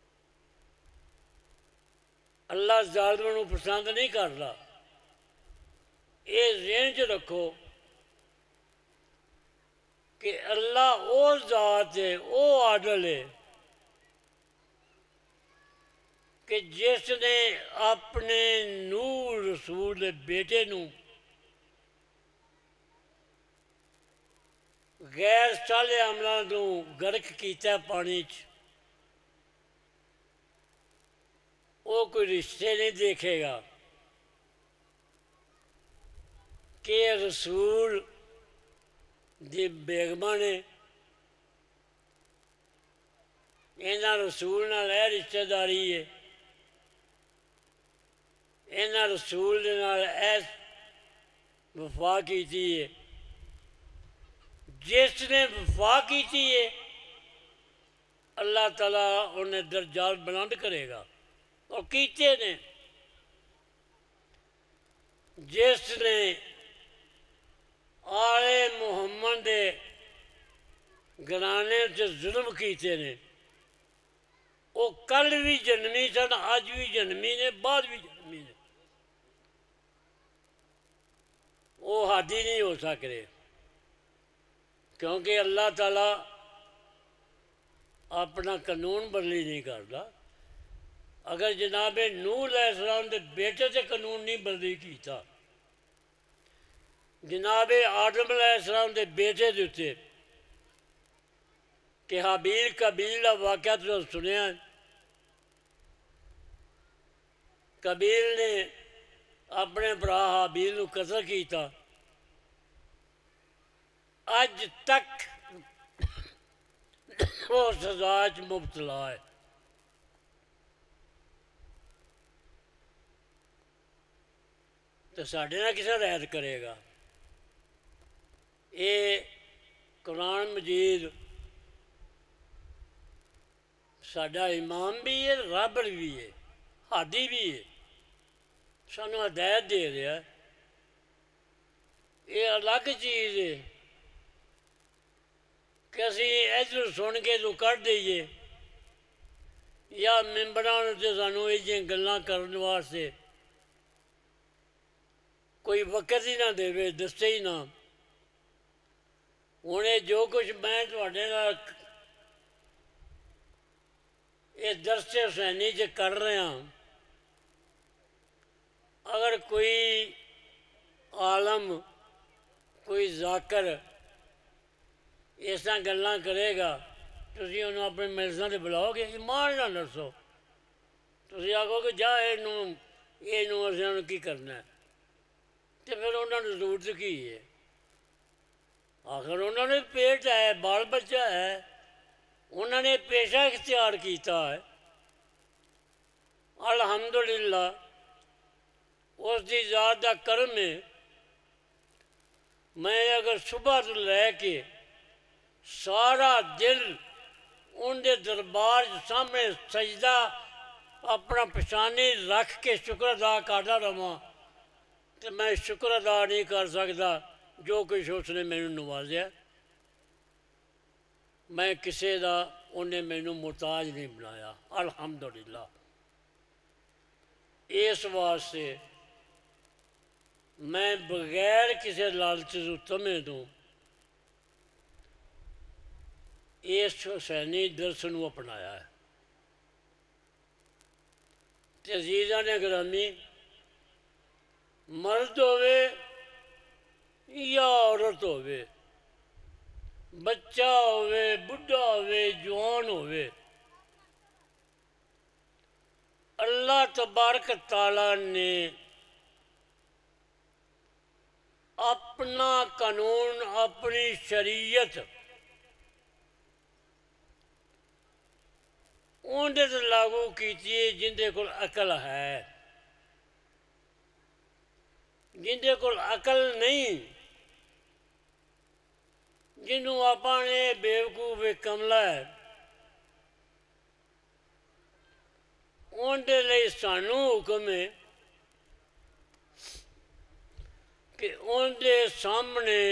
اللہ ظالموں کو پسند نہیں کرتا یہ ذہن چ رکھو کہ اللہ وہ ذات ہے وہ عادل ہے کہ جس نے اپنے نور رسول دے بیٹے نو غیر صالح عملاں تو غرق کیتا پانی چ وہ کوئی رشتے نہیں دیکھے گا کہ رسول دی بیگماں نے اینا رسول نال اے رشتہ داری ہے اینا رسول دے نال اے وفا کیتی ہے جس نے وفا کیتی ہے اللہ تعالیٰ انہیں درجات بلند کرے گا اور کیتے نے جس نے آلے محمد دے گھرانے سے ظلم کیتے نے وہ کل بھی جنمی سن اج بھی جنمی نے بعد بھی جنمی نے وہ ہادی نہیں ہو سکتے کیونکہ اللہ تعالیٰ اپنا قانون بدلی نہیں کرتا اگر جناب نوح علیہ السلام دے بیٹے سے قانون نہیں بدلی کیتا جناب آدم علیہ السلام دے بیٹے دے اتنے کہ حابیل قابیل کا واقعہ تو سنیا قابیل نے اپنے برا حابیل نو قتل کیتا اج تک وہ سزا چ مبتلا ہے تو ساڈے نال کسے رعایت کرے گا یہ قرآن مجید ساڈا امام بھی ہے رب بھی ہے ہادی بھی ہے سانوں ہدایت دے رہا ہے یہ الگ چیز ہے کہ اسی ادھر سن کے تو کر دئیے یا ممبراں تے سانوں یہ گلاں کرن واسطے کوئی وقت ہی نہ دے دسے ہی نہ ہوں یہ جو کچھ میں تھوڑے نال یہ درس حسینی چ کر رہا اگر کوئی عالم کوئی ذاکر اس طرح گلاں کرے گا تسی انہوں اپنے مجلساں تے بلاؤ گے ایمان نہ دسو تسی آکھو کہ جا یہ اصل کی کرنا ہے تو پھر انہوں نے ضرورت کی ہے آخر انہوں نے پیٹ ہے بال بچہ ہے انہوں نے پیشہ اختیار کیتا ہے الحمدللہ اس دی ذات دا کرم ہے میں اگر صبح تو لے کے سارا دل ان دے دربار سامنے سجدہ اپنا پچھانی رکھ کے شکر ادا کرتا رہا تو میں شکر ادا نہیں کر سکتا جو کچھ اس نے مینوں نوازیا میں کسے دا انہیں مینوں محتاج نہیں بنایا الحمدللہ اس واسطے میں بغیر کسی لالچ تو تمے تو اس حسینی درس نو اپنایا ہے تے عزیزاں نے گرامی مرد ہوئے یا عورت ہوئے بچہ ہوئے بڈھا ہوئے جوان ہوئے اللہ تبارک تعالیٰ نے اپنا قانون اپنی شریعت اندے تے لاگو کیتی ہے جندے کول عقل ہے جندے کول عقل نہیں جنہوں اپنے بیوقوف کملا ہے اندے لئے سانو حکم ہے کہ اندے سامنے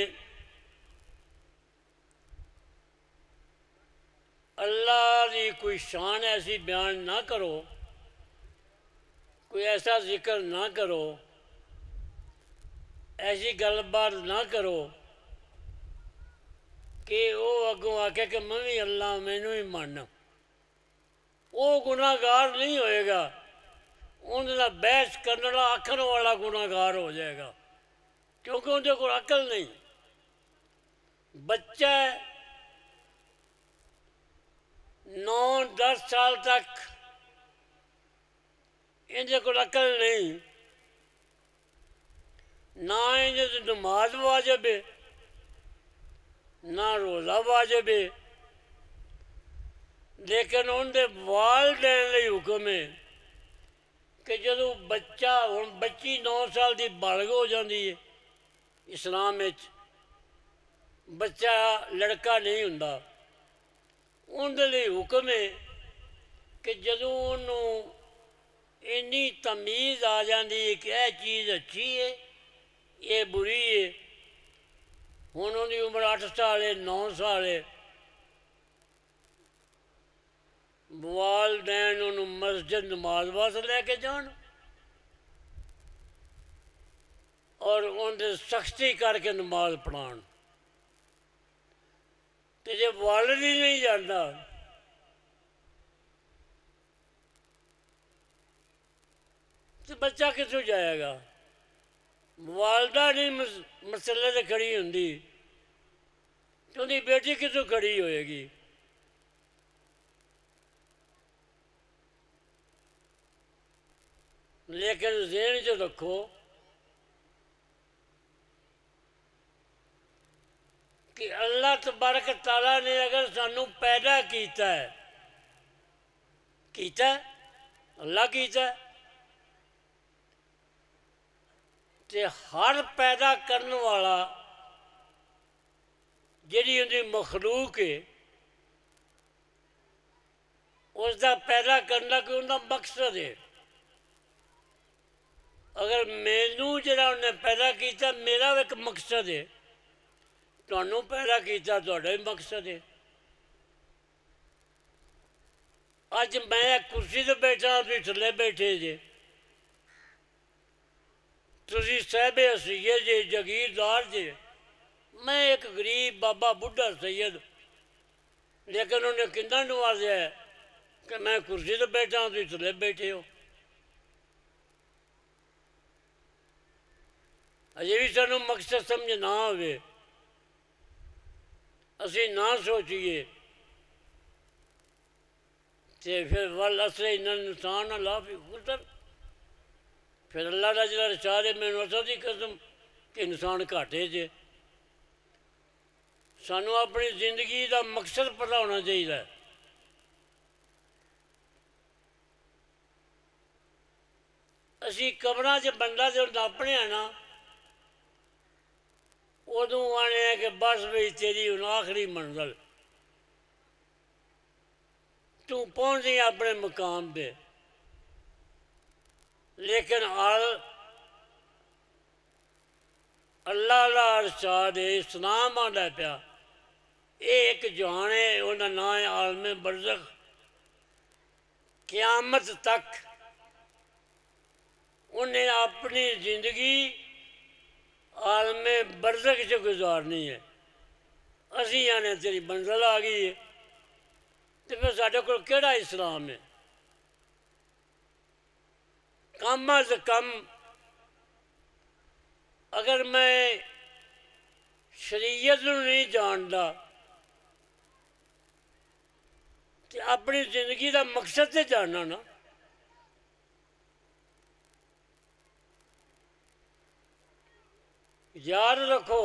اللہ دی کوئی شان ایسی بیان نہ کرو کوئی ایسا ذکر نہ کرو ایسی گل بات نہ کرو کہ وہ اگوں آکے کہ میں بھی اللہ مینوں ہی ماننا وہ گناہ گار نہیں ہوئے گا ان کا بحث کرنے والا آکھن والا گناہ گار ہو جائے گا کیونکہ ان کو عقل نہیں بچہ نو دس سال تک ان کو عقل نہیں نہ ان نماز واجب ہے نہ روزہ واجب ہے لیکن ان کے والدین لئی حکم ہے کہ جدو بچہ ہن بچی نو سال دی بالغ ہو جاندی ہے اسلام وچ بچہ لڑکا نہیں ہوندا ان دے لئی حکم ہے کہ جدو انہوں اینی تمیز آ جاندی ہے کہ یہ چیز اچھی ہے یہ بری ہے ہن ان دی عمر اٹھ سال ہے نو سال ہے والدین انہوں مسجد نماز واسطے لے کے جان اور ان دے سختی کر کے نماز پڑھان تو جب والد ہی نہیں جانتا تو بچہ کتوں جائے گا والدہ نہیں مسئلے سے کھڑی ہوندی تو ان کی بیٹی کتوں کھڑی ہوئے گی لیکن ذہن جو رکھو کہ اللہ تبارک تعالیٰ نے اگر سانو پیدا کیتا ہے کیتا ہے اللہ کیتا ہے تے ہر پیدا کرنے والا جڑی ان کی مخلوق ہے اس کا پیدا کرنا کوئی ان کا مقصد ہے اگر مینوں جڑا انہیں پیدا کیتا میرا ایک مقصد ہے تانوں پیدا کیتا تہاڈا ہی مقصد ہے اج میں کرسی تے بیٹھا تسی تھلے بیٹھے جے تسی صاحب حیثیت جے جاگیردار جے میں ایک غریب بابا بڈھا سید لیکن انہیں کنا نوازیا ہے کہ میں کرسی تے بیٹھا تسی تھلے بیٹھے ہو اجے بھی سانوں مقصد سمجھ نہ ہوئے اسی نہ سوچیے تے پھر والاسر ان الانسان لفی خسر پھر اللہ کا جڑا ارشاد ہے مینوں اسد دی قسم کہ انسان گھاٹے چ سانوں اپنی زندگی دا مقصد پتہ ہونا چاہیے اسی قبراں چ بندہ جو ناپنے ہیں نا ادو آنے ہیں کہ بس بھئی تیری ان آخری منزل تو پہنچ گئی اپنے مقام پہ لیکن آل اللہ اللہ ارشاد اسلام آندا پیا ایک جہان ہے انہاں نام ہے عالم برزخ قیامت تک انہیں اپنی زندگی عالم برزخ سے گزارنی ہے اسی آنے تیری منزل آ گئی ہے تو پھر ساڈے کول کیڑا اسلام ہے کم از کم اگر میں شریعت نو نہیں جاندا تو اپنی زندگی دا مقصد تے جاننا نا یاد رکھو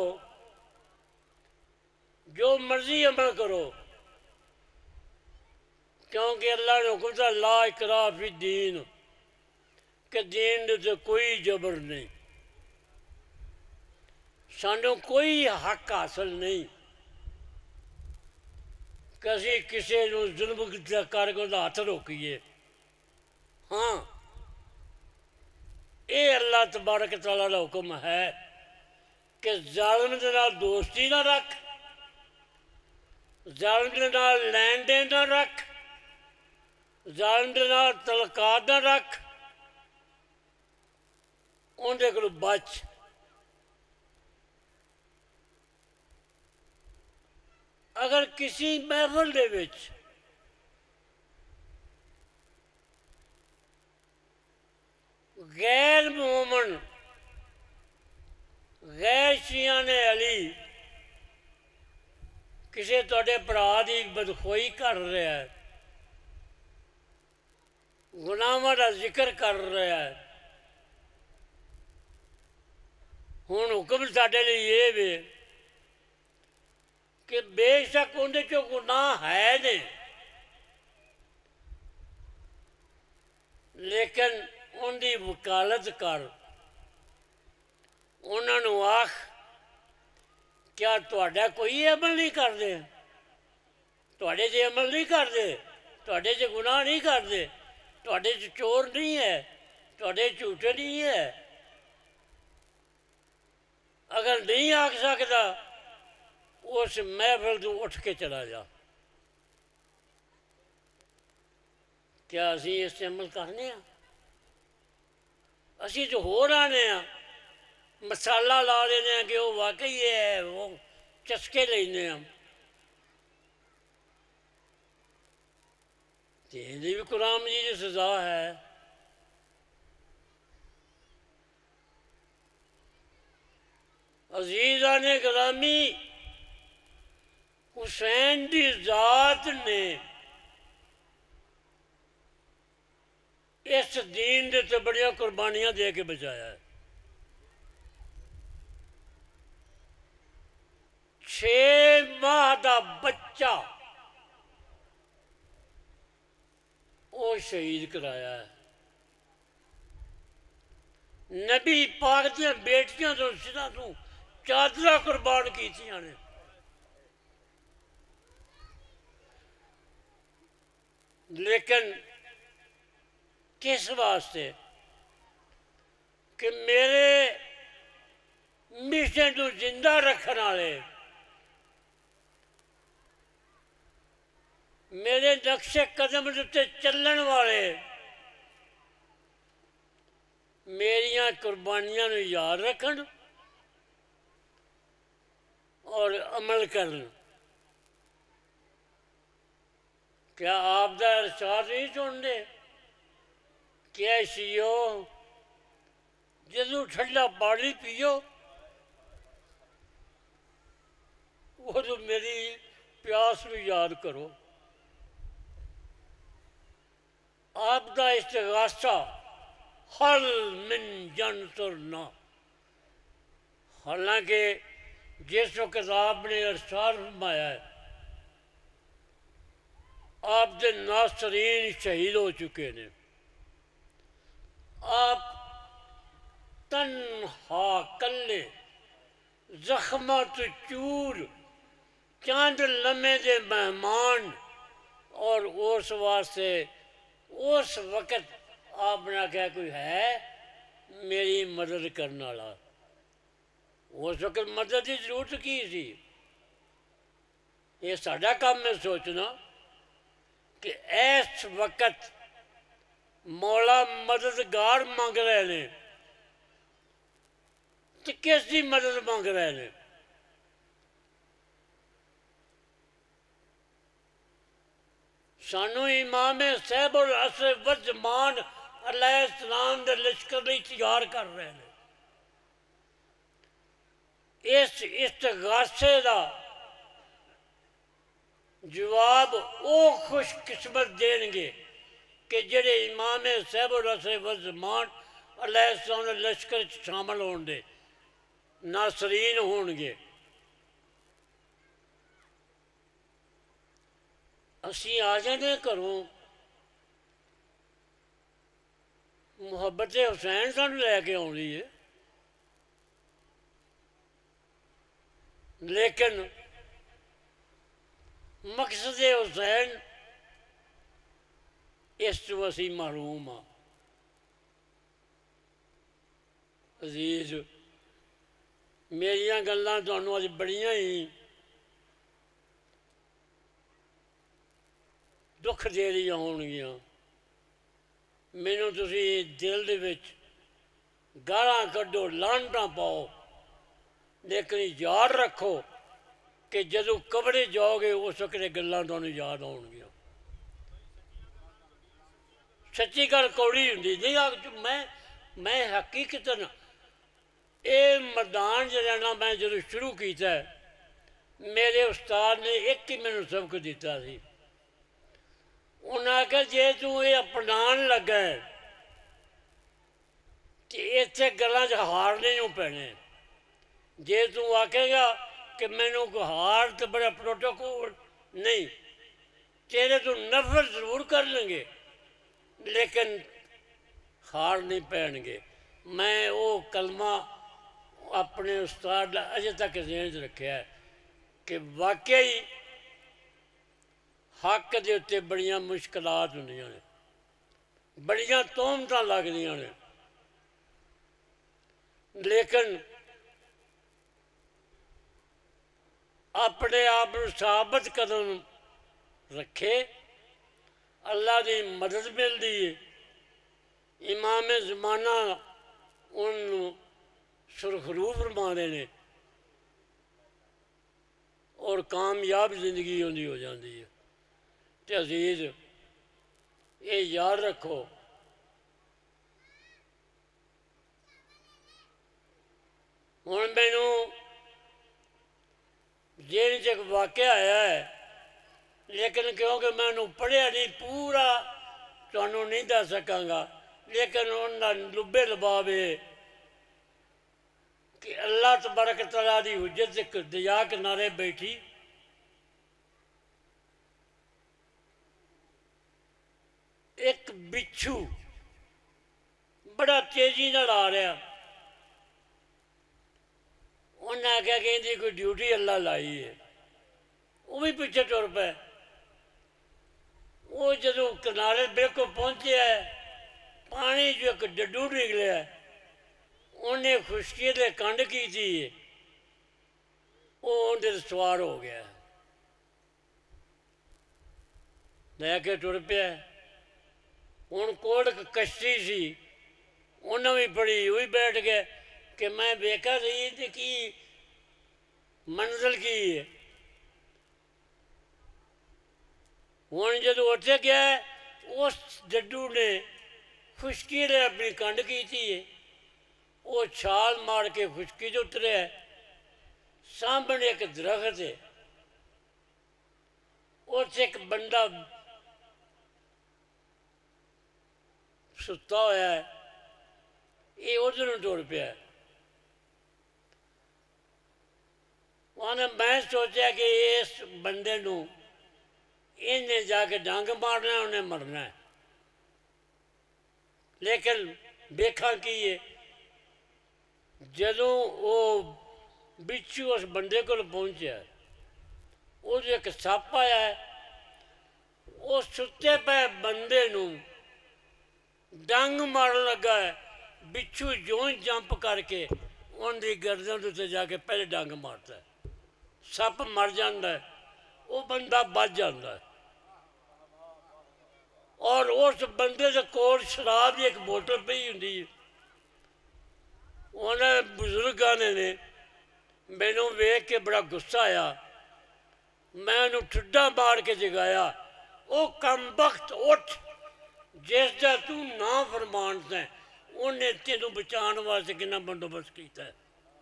جو مرضی عمل کرو کیونکہ اللہ نے حکم تھا لا اکراہ فی الدین کہ دین سے کوئی جبر نہیں سانوں کوئی حق حاصل نہیں کہ اسی کسی نو ظلم کر کے ہاتھ روکیے ہاں اے اللہ تبارک تعالیٰ کا حکم ہے کہ ظالم دے نال دوستی نہ رکھ ظالم دے نال لین دین نہ رکھ ظالم دے نال تعلقات نہ رکھ اندے کولوں بچ اگر کسی محفل دے وچ غیر مومن غیر شیعان علی کسی تواڈے بھرا دی بدخوئی کر رہا ہے گناہاں دا ذکر کر رہا ہے ہن حکم ساڈے لیے یہ وے کہ بے شک اندے چو گناہ ہے نے لیکن ان دی وکالت کر انہاں نو آکھ کیا تواڈا کوئی عمل نہیں کردے تواڈے جے عمل نہیں کردے تواڈے جے گناہ نہیں کردے تواڈے چ چور نہیں ہے تواڈے جھوٹے نہیں ہے اگر نہیں آکھ سکدا اس محفل تو اٹھ کے چلا جا کیا اسی اس سے عمل کرنے ہاں اسی تو ہو رہے ہیں مسالہ لا لینے ہیں کہ وہ واقعی ہے وہ چسکے لینے ہم یہ بھی قرآن مجید سزا ہے عزیزان گرامی حسین دی ذات نے اس دین دے تے بڑیاں قربانیاں دے کے بچایا ہے چھ ماہ دا بچہ وہ شہید کرایا ہے نبی پاک دیاں بیٹیاں تو سناں تو چادرہ قربان کیتیاں نے لیکن کس واسطے کہ میرے مشن کو زندہ رکھنے والے میرے نقش قدم تے چلن والے میریاں قربانیاں نو یاد رکھن اور عمل کرن کیا آپ دا ارشاد نہیں سنتے کیا شیو جدو ٹھنڈا پانی پیو وہ تو میری پیاس نو یاد کرو آپ دا استغاثہ حل من جنترنا حالانکہ جس وقت آپ نے ارشاد فرمایا ہے آپ دے ناصرین شہید ہو چکے ہیں آپ تنہا کلے زخمت چور چاند لمحے دے مہمان، اور اس واسطے اس وقت آپ نے کہا کوئی ہے میری مدد کرنے والا۔ اس وقت مدد کی ضرورت کی سی؟ یہ ساڈا کام ہے سوچنا کہ اس وقت مولا مددگار مانگ رہے ہیں تو کس کی مدد مانگ رہے ہیں؟ سانو امام صاحب العصر والزمان علیہ السلام دے لشکر ਲਈ تیار کر رہے ہیں۔ اس استغاثے دا جواب وہ خوش قسمت دیں گے کہ جڑے امام صاحب العصر والزمان علیہ السلام دے لشکر شامل ہون دے ناصرین ہون گے۔ اسی آ جانے کروں محبت حسین سانو لے کے آنی ہے، لیکن مقصد حسین اس تو اسی محروم ہاں۔ عزیز میریاں گلاں تانوں اج بڑیاں ہی دکھ دے رہیاں ہون گیاں، مینوں تسی دل دے وچ گالاں کڈو لعنتاں پاؤ، لیکن یاد رکھو کہ جدوں قبرے جاؤ گے اس وقت گلاں تانوں یاد آن گیاں۔ سچی گل کوڑی ہوندی نہیں، میں میں حقیقتاً اے میدان جڑا میں جدوں شروع کیتا ہے میرے استاد نے ایک ہی مینوں سبق دیتا سی، انہاں آکھیا جے تو یہ اپنان لگا ہے کہ اتنے گلاں چ ہار نہیں پینے، جے تو آکھے گا کہ مینوں کو ہار تو بڑا پروٹوکول نہیں، تیرے تو نفرت ضرور کر لیں گے لیکن ہار نہیں پہن گے۔ میں وہ کلمہ اپنے استاد اجے تک ذہن چ رکھیا ہے کہ واقعی حق دے اتنے بڑیاں مشکلات ہوندیاں نے، بڑیاں تہمتاں لگدیاں نے، لیکن اپنے آپ ثابت قدم رکھے، اللہ دی مدد ملتی ہے۔ امام زمانہ ان سرخرو فرما دے نے اور کامیاب زندگی ہوندی ہو جاندی ہے۔ تے عزیز یہ یاد رکھو ہن مینوں ذہن چ ایک واقعہ آیا ہے، لیکن کیونکہ میں نے پڑھیا نہیں پورا تمہیں نہیں دس سکاں گا، لیکن انہاں لبے لباب ہے کہ اللہ تبارک تعالیٰ دی حجت دریا کنارے بیٹھی ایک بچھو بڑا تیزی نال آ رہا، انہیں آخیا کہ ان کی کوئی ڈیوٹی اللہ لائی ہے، وہ بھی پیچھے ٹر پے۔ وہ جدوں کنارے بالکل پہنچے ہے پانی جو ایک ڈڈو نکلیا ہے، انہیں خشکی دے کنڈ کی تھی، وہ اندر سوار ہو گیا لے کے ٹر پیا۔ ہوں کول کشتی سی انہیں بھی پڑھی وہی بیٹھ گئے کہ میں ویکھا سی کی منزل کی ہے۔ ہوں جدوں اتنے گیا اس ڈڈو نے خشکی نے اپنی کنڈ کی تھی، وہ چھال مار کے خشکی جو اترے ہے، سامنے ایک درخت ہے، اس ایک بندہ ستا ہوا ہے، یہ ادھر ٹر پیا۔ میں سوچا کہ اس بندے نو انہیں جا کے ڈنگ مارنا انہیں مرنا ہے، لیکن دیکھا کی ہے جدوں وہ بچھو اس بندے کو پہنچیا وہ ایک سپ آیا ہے وہ ستے پہ بندے نو ڈنگ مارن لگا ہے بچھو جوں جمپ کر کے ان دی گردن تے جا کے پہلے ڈنگ مارتا ہے سپ مر جاندہ ہے وہ بندہ بچ جاندہ ہے اور اس بندے سے کول شراب دی ایک بوتل پہ ہی ہوندی ہے انہیں بزرگانے نے مینوں ویکھ کے بڑا غصہ آیا میں انہوں ٹھڈا مار کے جگایا او کم بخت اٹھ جس دا تو نا فرمان سے انہیں تینوں بچان واسطے کنا بندوبست کیتا ہے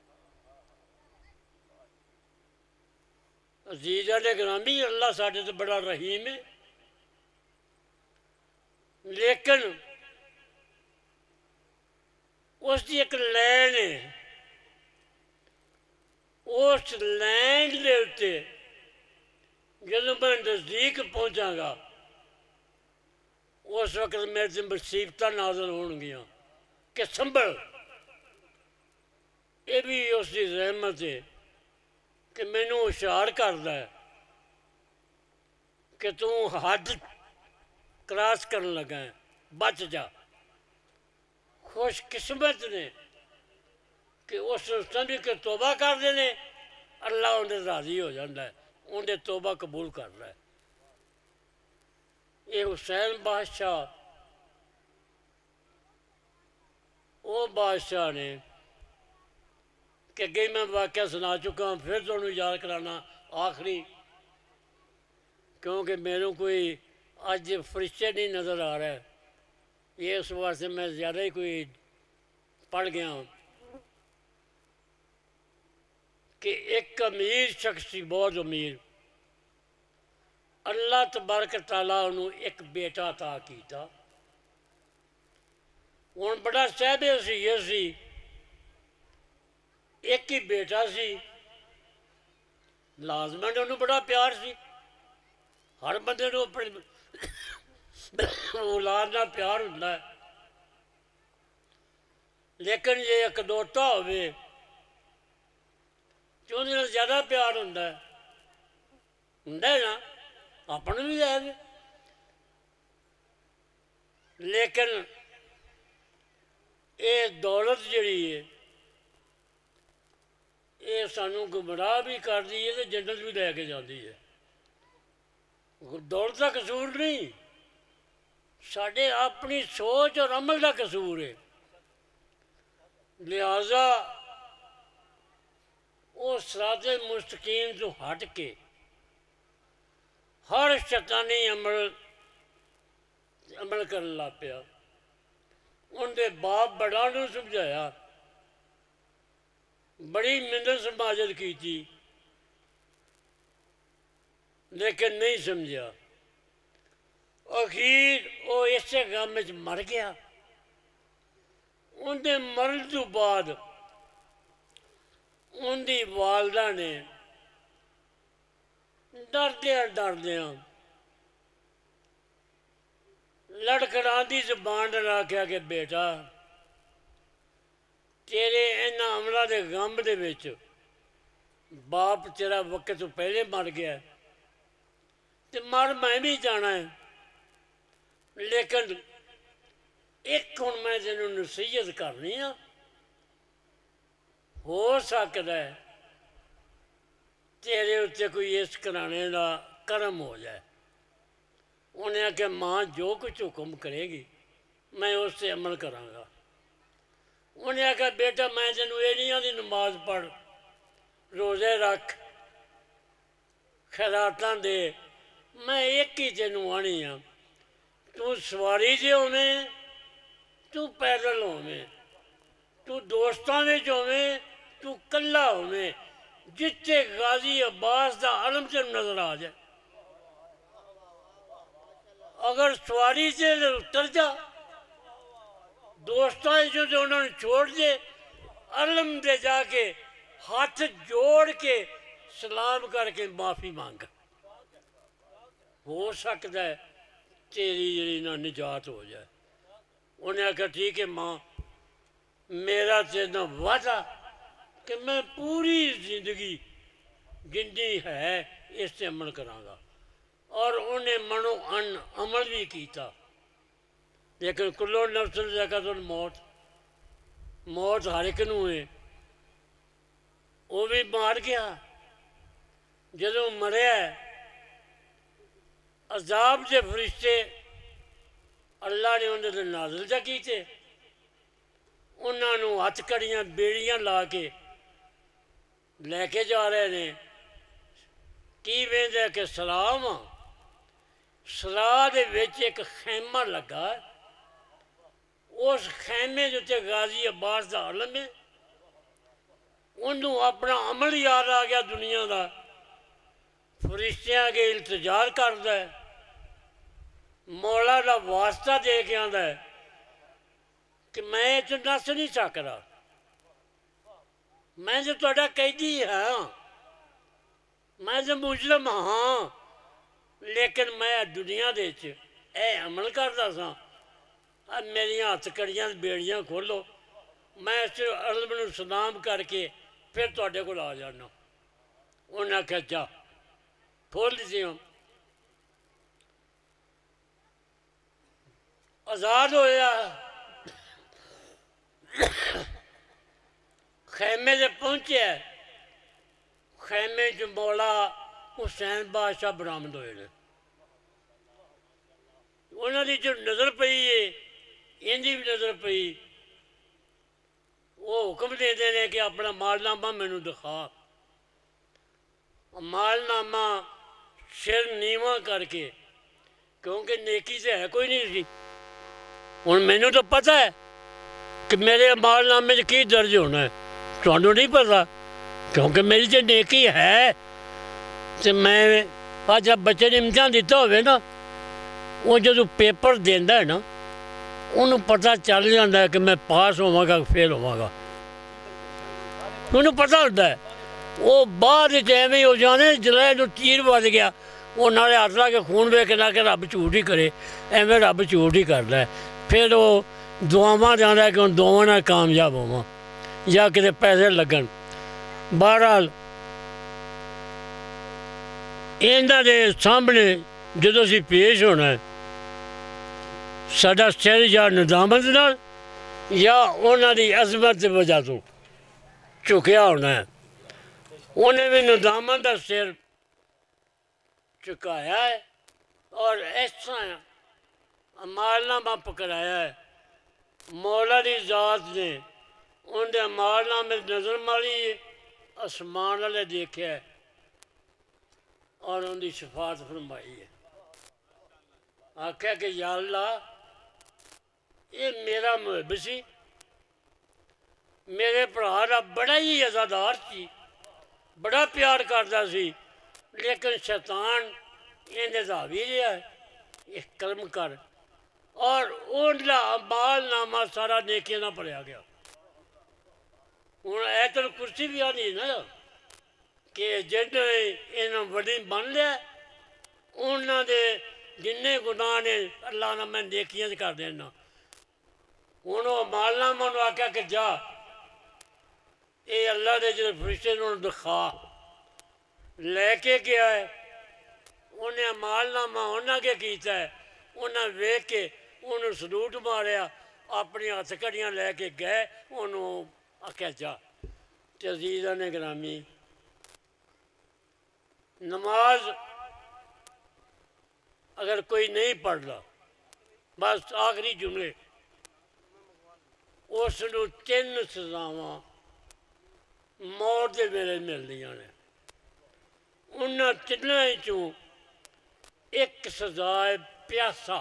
عزیزہ نے گرامی اللہ ساڑھے سے بڑا رحیم ہے لیکن اس دی ایک لین ہے اس لین لے ہوتے جدوں میں نزدیک پہنچا گا اس وقت میرے سے مصیبتاں نازل ہون گیا کہ سنبھل یہ بھی اس دی رحمت ہے کہ مینوں ہوشیار کردا ہے کہ تو حد کراس کرن لگا ہے بچ جا خوش قسمت نے کہ اس سمجھ کے توبہ کر دینے اللہ انہیں راضی ہو جاندہ ہے انہیں توبہ قبول کر رہا ہے یہ حسین بادشاہ وہ بادشاہ نے کہ گئی میں واقعہ سنا چکا ہوں پھر تو انہوں یاد کرانا آخری کیونکہ میروں کوئی آج فرشتے نہیں نظر آ رہا ہے یہ اس واسطے میں زیادہ ہی کوئی پڑھ گیا ہوں کہ ایک امیر شخص تھی بہت امیر اللہ تبارک تعالیٰ انہوں ایک بیٹا عطا کیتا ان بڑا صاحب سی یہ سی ایک ہی بیٹا سی لازمن انہوں بڑا پیار سی ہر بندے نو اپنے اولاد نہ پیار ہوتا ہے لیکن یہ اکدوتا ہوئے کیوں نہیں زیادہ پیار ہوتا ہے ہوتا ہے نا اپنے بھی ہے لیکن یہ دولت جڑی ہے یہ سانوں گمراہ بھی کر دی ہے تو جنت بھی لے کے جاتی ہے دولت کا قصور نہیں ساڑھے اپنی سوچ اور عمل کا قصور ہے لہذا وہ صراط مستقیم تو ہٹ کے ہر شیطانی عمل عمل کرنے لگ پیا ان دے باپ بڑا نو سمجھایا بڑی منت سماجت کی تھی لیکن نہیں سمجھا اخیر وہ اسے غم میں مر گیا ان دے مرن تو بعد ان دی والدہ نے ڈردیاں ڈردیاں لڑکڑان دی زبان رکھیا کہ بیٹا تیرے اینا عملہ دے غم دے وچ باپ تیرا وقت تو پہلے مر گیا تے مر میں بھی جانا ہے لیکن ایک ہن میں تینوں نصیحت کرنی ہاں ہو سکتا ہے تیرے اتنے کوئی اس کرانے دا کرم ہو جائے انہیں کہ ماں جو کچھ حکم کرے گی میں اس سے عمل کراں گا انہیں کہا بیٹا میں تینوں ایلیاں دی نماز پڑھ روزے رکھ خیراتاں دے میں ایک ہی تینوں آنی ہاں تو سواری دے ہوئے تو پیدل ہوئے تو دوستان وچ ہوئے تو کلا ہوئے جتے غازی عباس دا علم سے نظر آ جائے اگر سواری سے اتر جا دوستان جو جو انہوں نے چھوڑ دے علم دے جا کے ہاتھ جوڑ کے سلام کر کے معافی مانگا ہو سکتا ہے تیری جڑی نہ نجات ہو جائے انہیں کہا ٹھیک ہے ماں میرا تیرے وعدہ کہ میں پوری زندگی جنی ہے اس سے عمل کراں گا، اور انہیں منو ان عمل بھی کیتا، لیکن کلو نفس ذائقۃ الموت، موت ہر ایک نوں ہے، وہ بھی مار گیا۔ جدوں مریا عذاب دے فرشتے اللہ نے انہوں نے نازل جا کیتے، انہوں نے ہاتھ کڑیاں بیڑیاں لا کے لے کے جا رہے ہیں، کی ویندے کہ سلام آ سلاح دے وچ ایک خیمہ لگا، اس خیمے جو تے غازی عباس دا علم ہے، انہوں اپنا عمل یاد آ گیا دنیا دا، فرشتیاں کے التجار کردا ہے، مولا دا واسطہ دے کے آندا ہے کہ میں تو نس نہیں سکدا، میں تو تہاڈا قیدی ہاں، میں تو مجرم ہاں، لیکن میں دنیا دے وچ اے عمل کردا ساں، اب میری ہاتھ کڑیاں بیڑیاں کھولو، میں اس علم نو سلام کر کے پھر تہاڈے کول آ جانا۔ انہوں نے آخیا جا کھول دیتی ہوں، آزاد ہویا، خیمے سے پہنچے، خیمے چ مولا حسین بادشاہ برآمد ہوئے نے، انہوں نے جو نظر پئی ہے ان کی بھی نظر پئی، وہ حکم دے دے کہ اپنا مال نامہ مینوں دکھا، مال نامہ سر نیواں کر کے، کیونکہ نیکی سے ہے کوئی نہیں سی، ہوں مینوں تو پتہ ہے کہ میرے مال نامے سے کی درج ہونا ہے، تمہیں نہیں پتا، کیونکہ میری جو نیکی ہے تو میں آج جب بچے نے امتحان دیتا ہوئے نا، وہ جدو پیپر دینا ہے نا، انہوں پتہ چل جاتا ہے کہ میں پاس ہوا گا فیل ہوا گا، انہوں پتہ ہوتا ہے، وہ بعد ایویں ہو جانے جلائے نو تیر بج گیا، وہ نالے ہاتھ لا کے خون وے کے نہ کہ رب جھوٹ ہی کرے، ایویں رب جھوٹ ہی کرتا ہے، پھر وہ دعاواں جانا ہے کہ ان دعاواں نہ کامیاب ہوا یا کتے پیسے لگن۔ بہرحال انہاں دے سامنے جدوں اسی پیش ہونا ہے، ساڈا سر یا ندامت نال یا انہاں دی عظمت دی وجہ تو چکیا ہونا ہے، انہیں بھی ندامت دا سر چکایا ہے، اور اس طرح مال نامہ پکڑایا ہے، مولا دی ذات نے ان دے مال نامے نظر ماری ہے، آسمان والے دیکھا ہے اور ان دی شفاعت فرمائی ہے، آکھیا کہ یا اللہ یہ میرا محب سی، میرے بھرا دا بڑا ہی عزادار سی، بڑا پیار کرتا سی، لیکن شیطان اندے دھاوی رہا ہے، یہ کرم کر، اور ان دا مال نامہ سارا نیکیاں نہ پڑھیا گیا۔ ہوں ایت الکرسی بھی آنی نا کہ جن انہوں وڈی بن لیا، انہوں دے جنہیں گناہ نے اللہ نے میں نیکیاں کر دینا، انہوں مال نامہ انہوں آکھیا کہ جا اے اللہ دے جو فرشتے انہوں دکھا، لے کے گیا ہے، انہیں مال نامہ انہوں کے کیتا ہے، انہوں ویکھ کے انہوں سلوٹ ماریا، اپنی ہاتھ کڑیاں لے کے گئے، انہوں آکھیا جا۔ تے عزیزاں نے گرامی، نماز اگر کوئی نہیں پڑھ رہا، بس آخری جملے، اس نو تین سزاواں موت دے ویلے ملدیاں نے، انہاں تناں وچوں ایک سزا ہے پیاسا،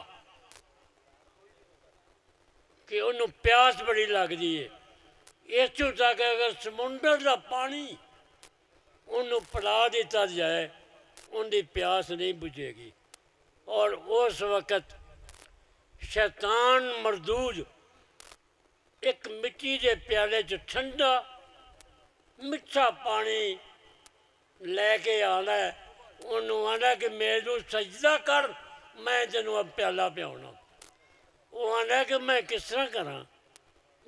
کہ انہوں پیاس بڑی لگدی ہے، اس چوں تک اگر سمندر دا پانی انہوں پلا دیتا جائے ان دی پیاس نہیں بجھے گی، اور اس وقت شیطان مردود ایک مٹی دے پیالے چ ٹھنڈا میٹھا پانی لے کے آنا ہے، انہوں آنا کہ میرے سجدہ کر میں تینوں اب پیالہ پیاؤنا، وہ آنا کہ میں کس طرح کراں،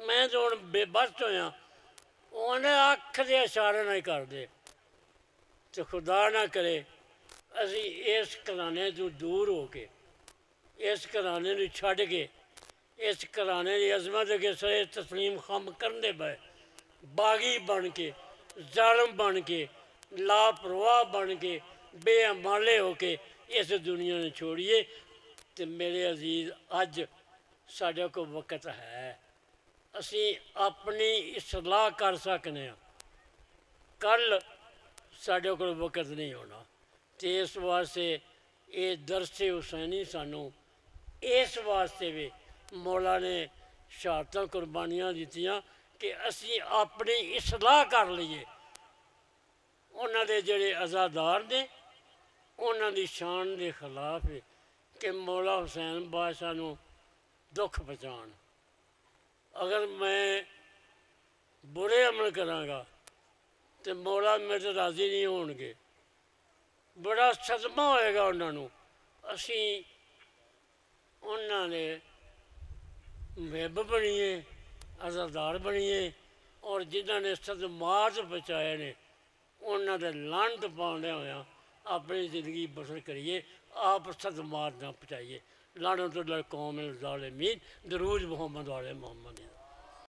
میں تو ہوں بےبس ہویا انہیں اکھ دے اشارے نہ کر دے تو خدا نہ کرے اسی اس گھرانے تو دور ہو کے اس گھرانے نو چھڈ کے اس گھرانے کی عظمت کے سرے تسلیم خم کرنے پے باغی بن کے ظالم بن کے لاپرواہ بن کے بے امالے ہو کے اس دنیا نے چھوڑیے تو میرے عزیز اج ساڈے کو وقت ہے اسی اپنی اصلاح کر سکنے ہاں کل ساڈے کو وقت نہیں ہونا تو اس واسطے یہ درس حسینی سانوں اس واسطے بھی مولا نے شہادتاں قربانیاں دیتیاں کہ اسی اپنی اصلاح کر لیے انہاں دے جڑے عزادار نے انہاں دی شان دے خلاف ہے کہ مولا حسین بادشاہ نو دکھ پہنچان اگر میں برے عمل کراں گا تو مولا میرے راضی نہیں ہون گے بڑا صدمہ ہوئے گا انہاں نو اسی انہاں نے محب بنیے عزادار بنیے اور جنہاں نے صدمات بچائے نے انہاں دے لعنت پاؤندے ہویا اپنی زندگی بسر کریے آپ صدمات نہ پہنچائیے لعنت اللہ قوم الظالمین درود محمد والے محمد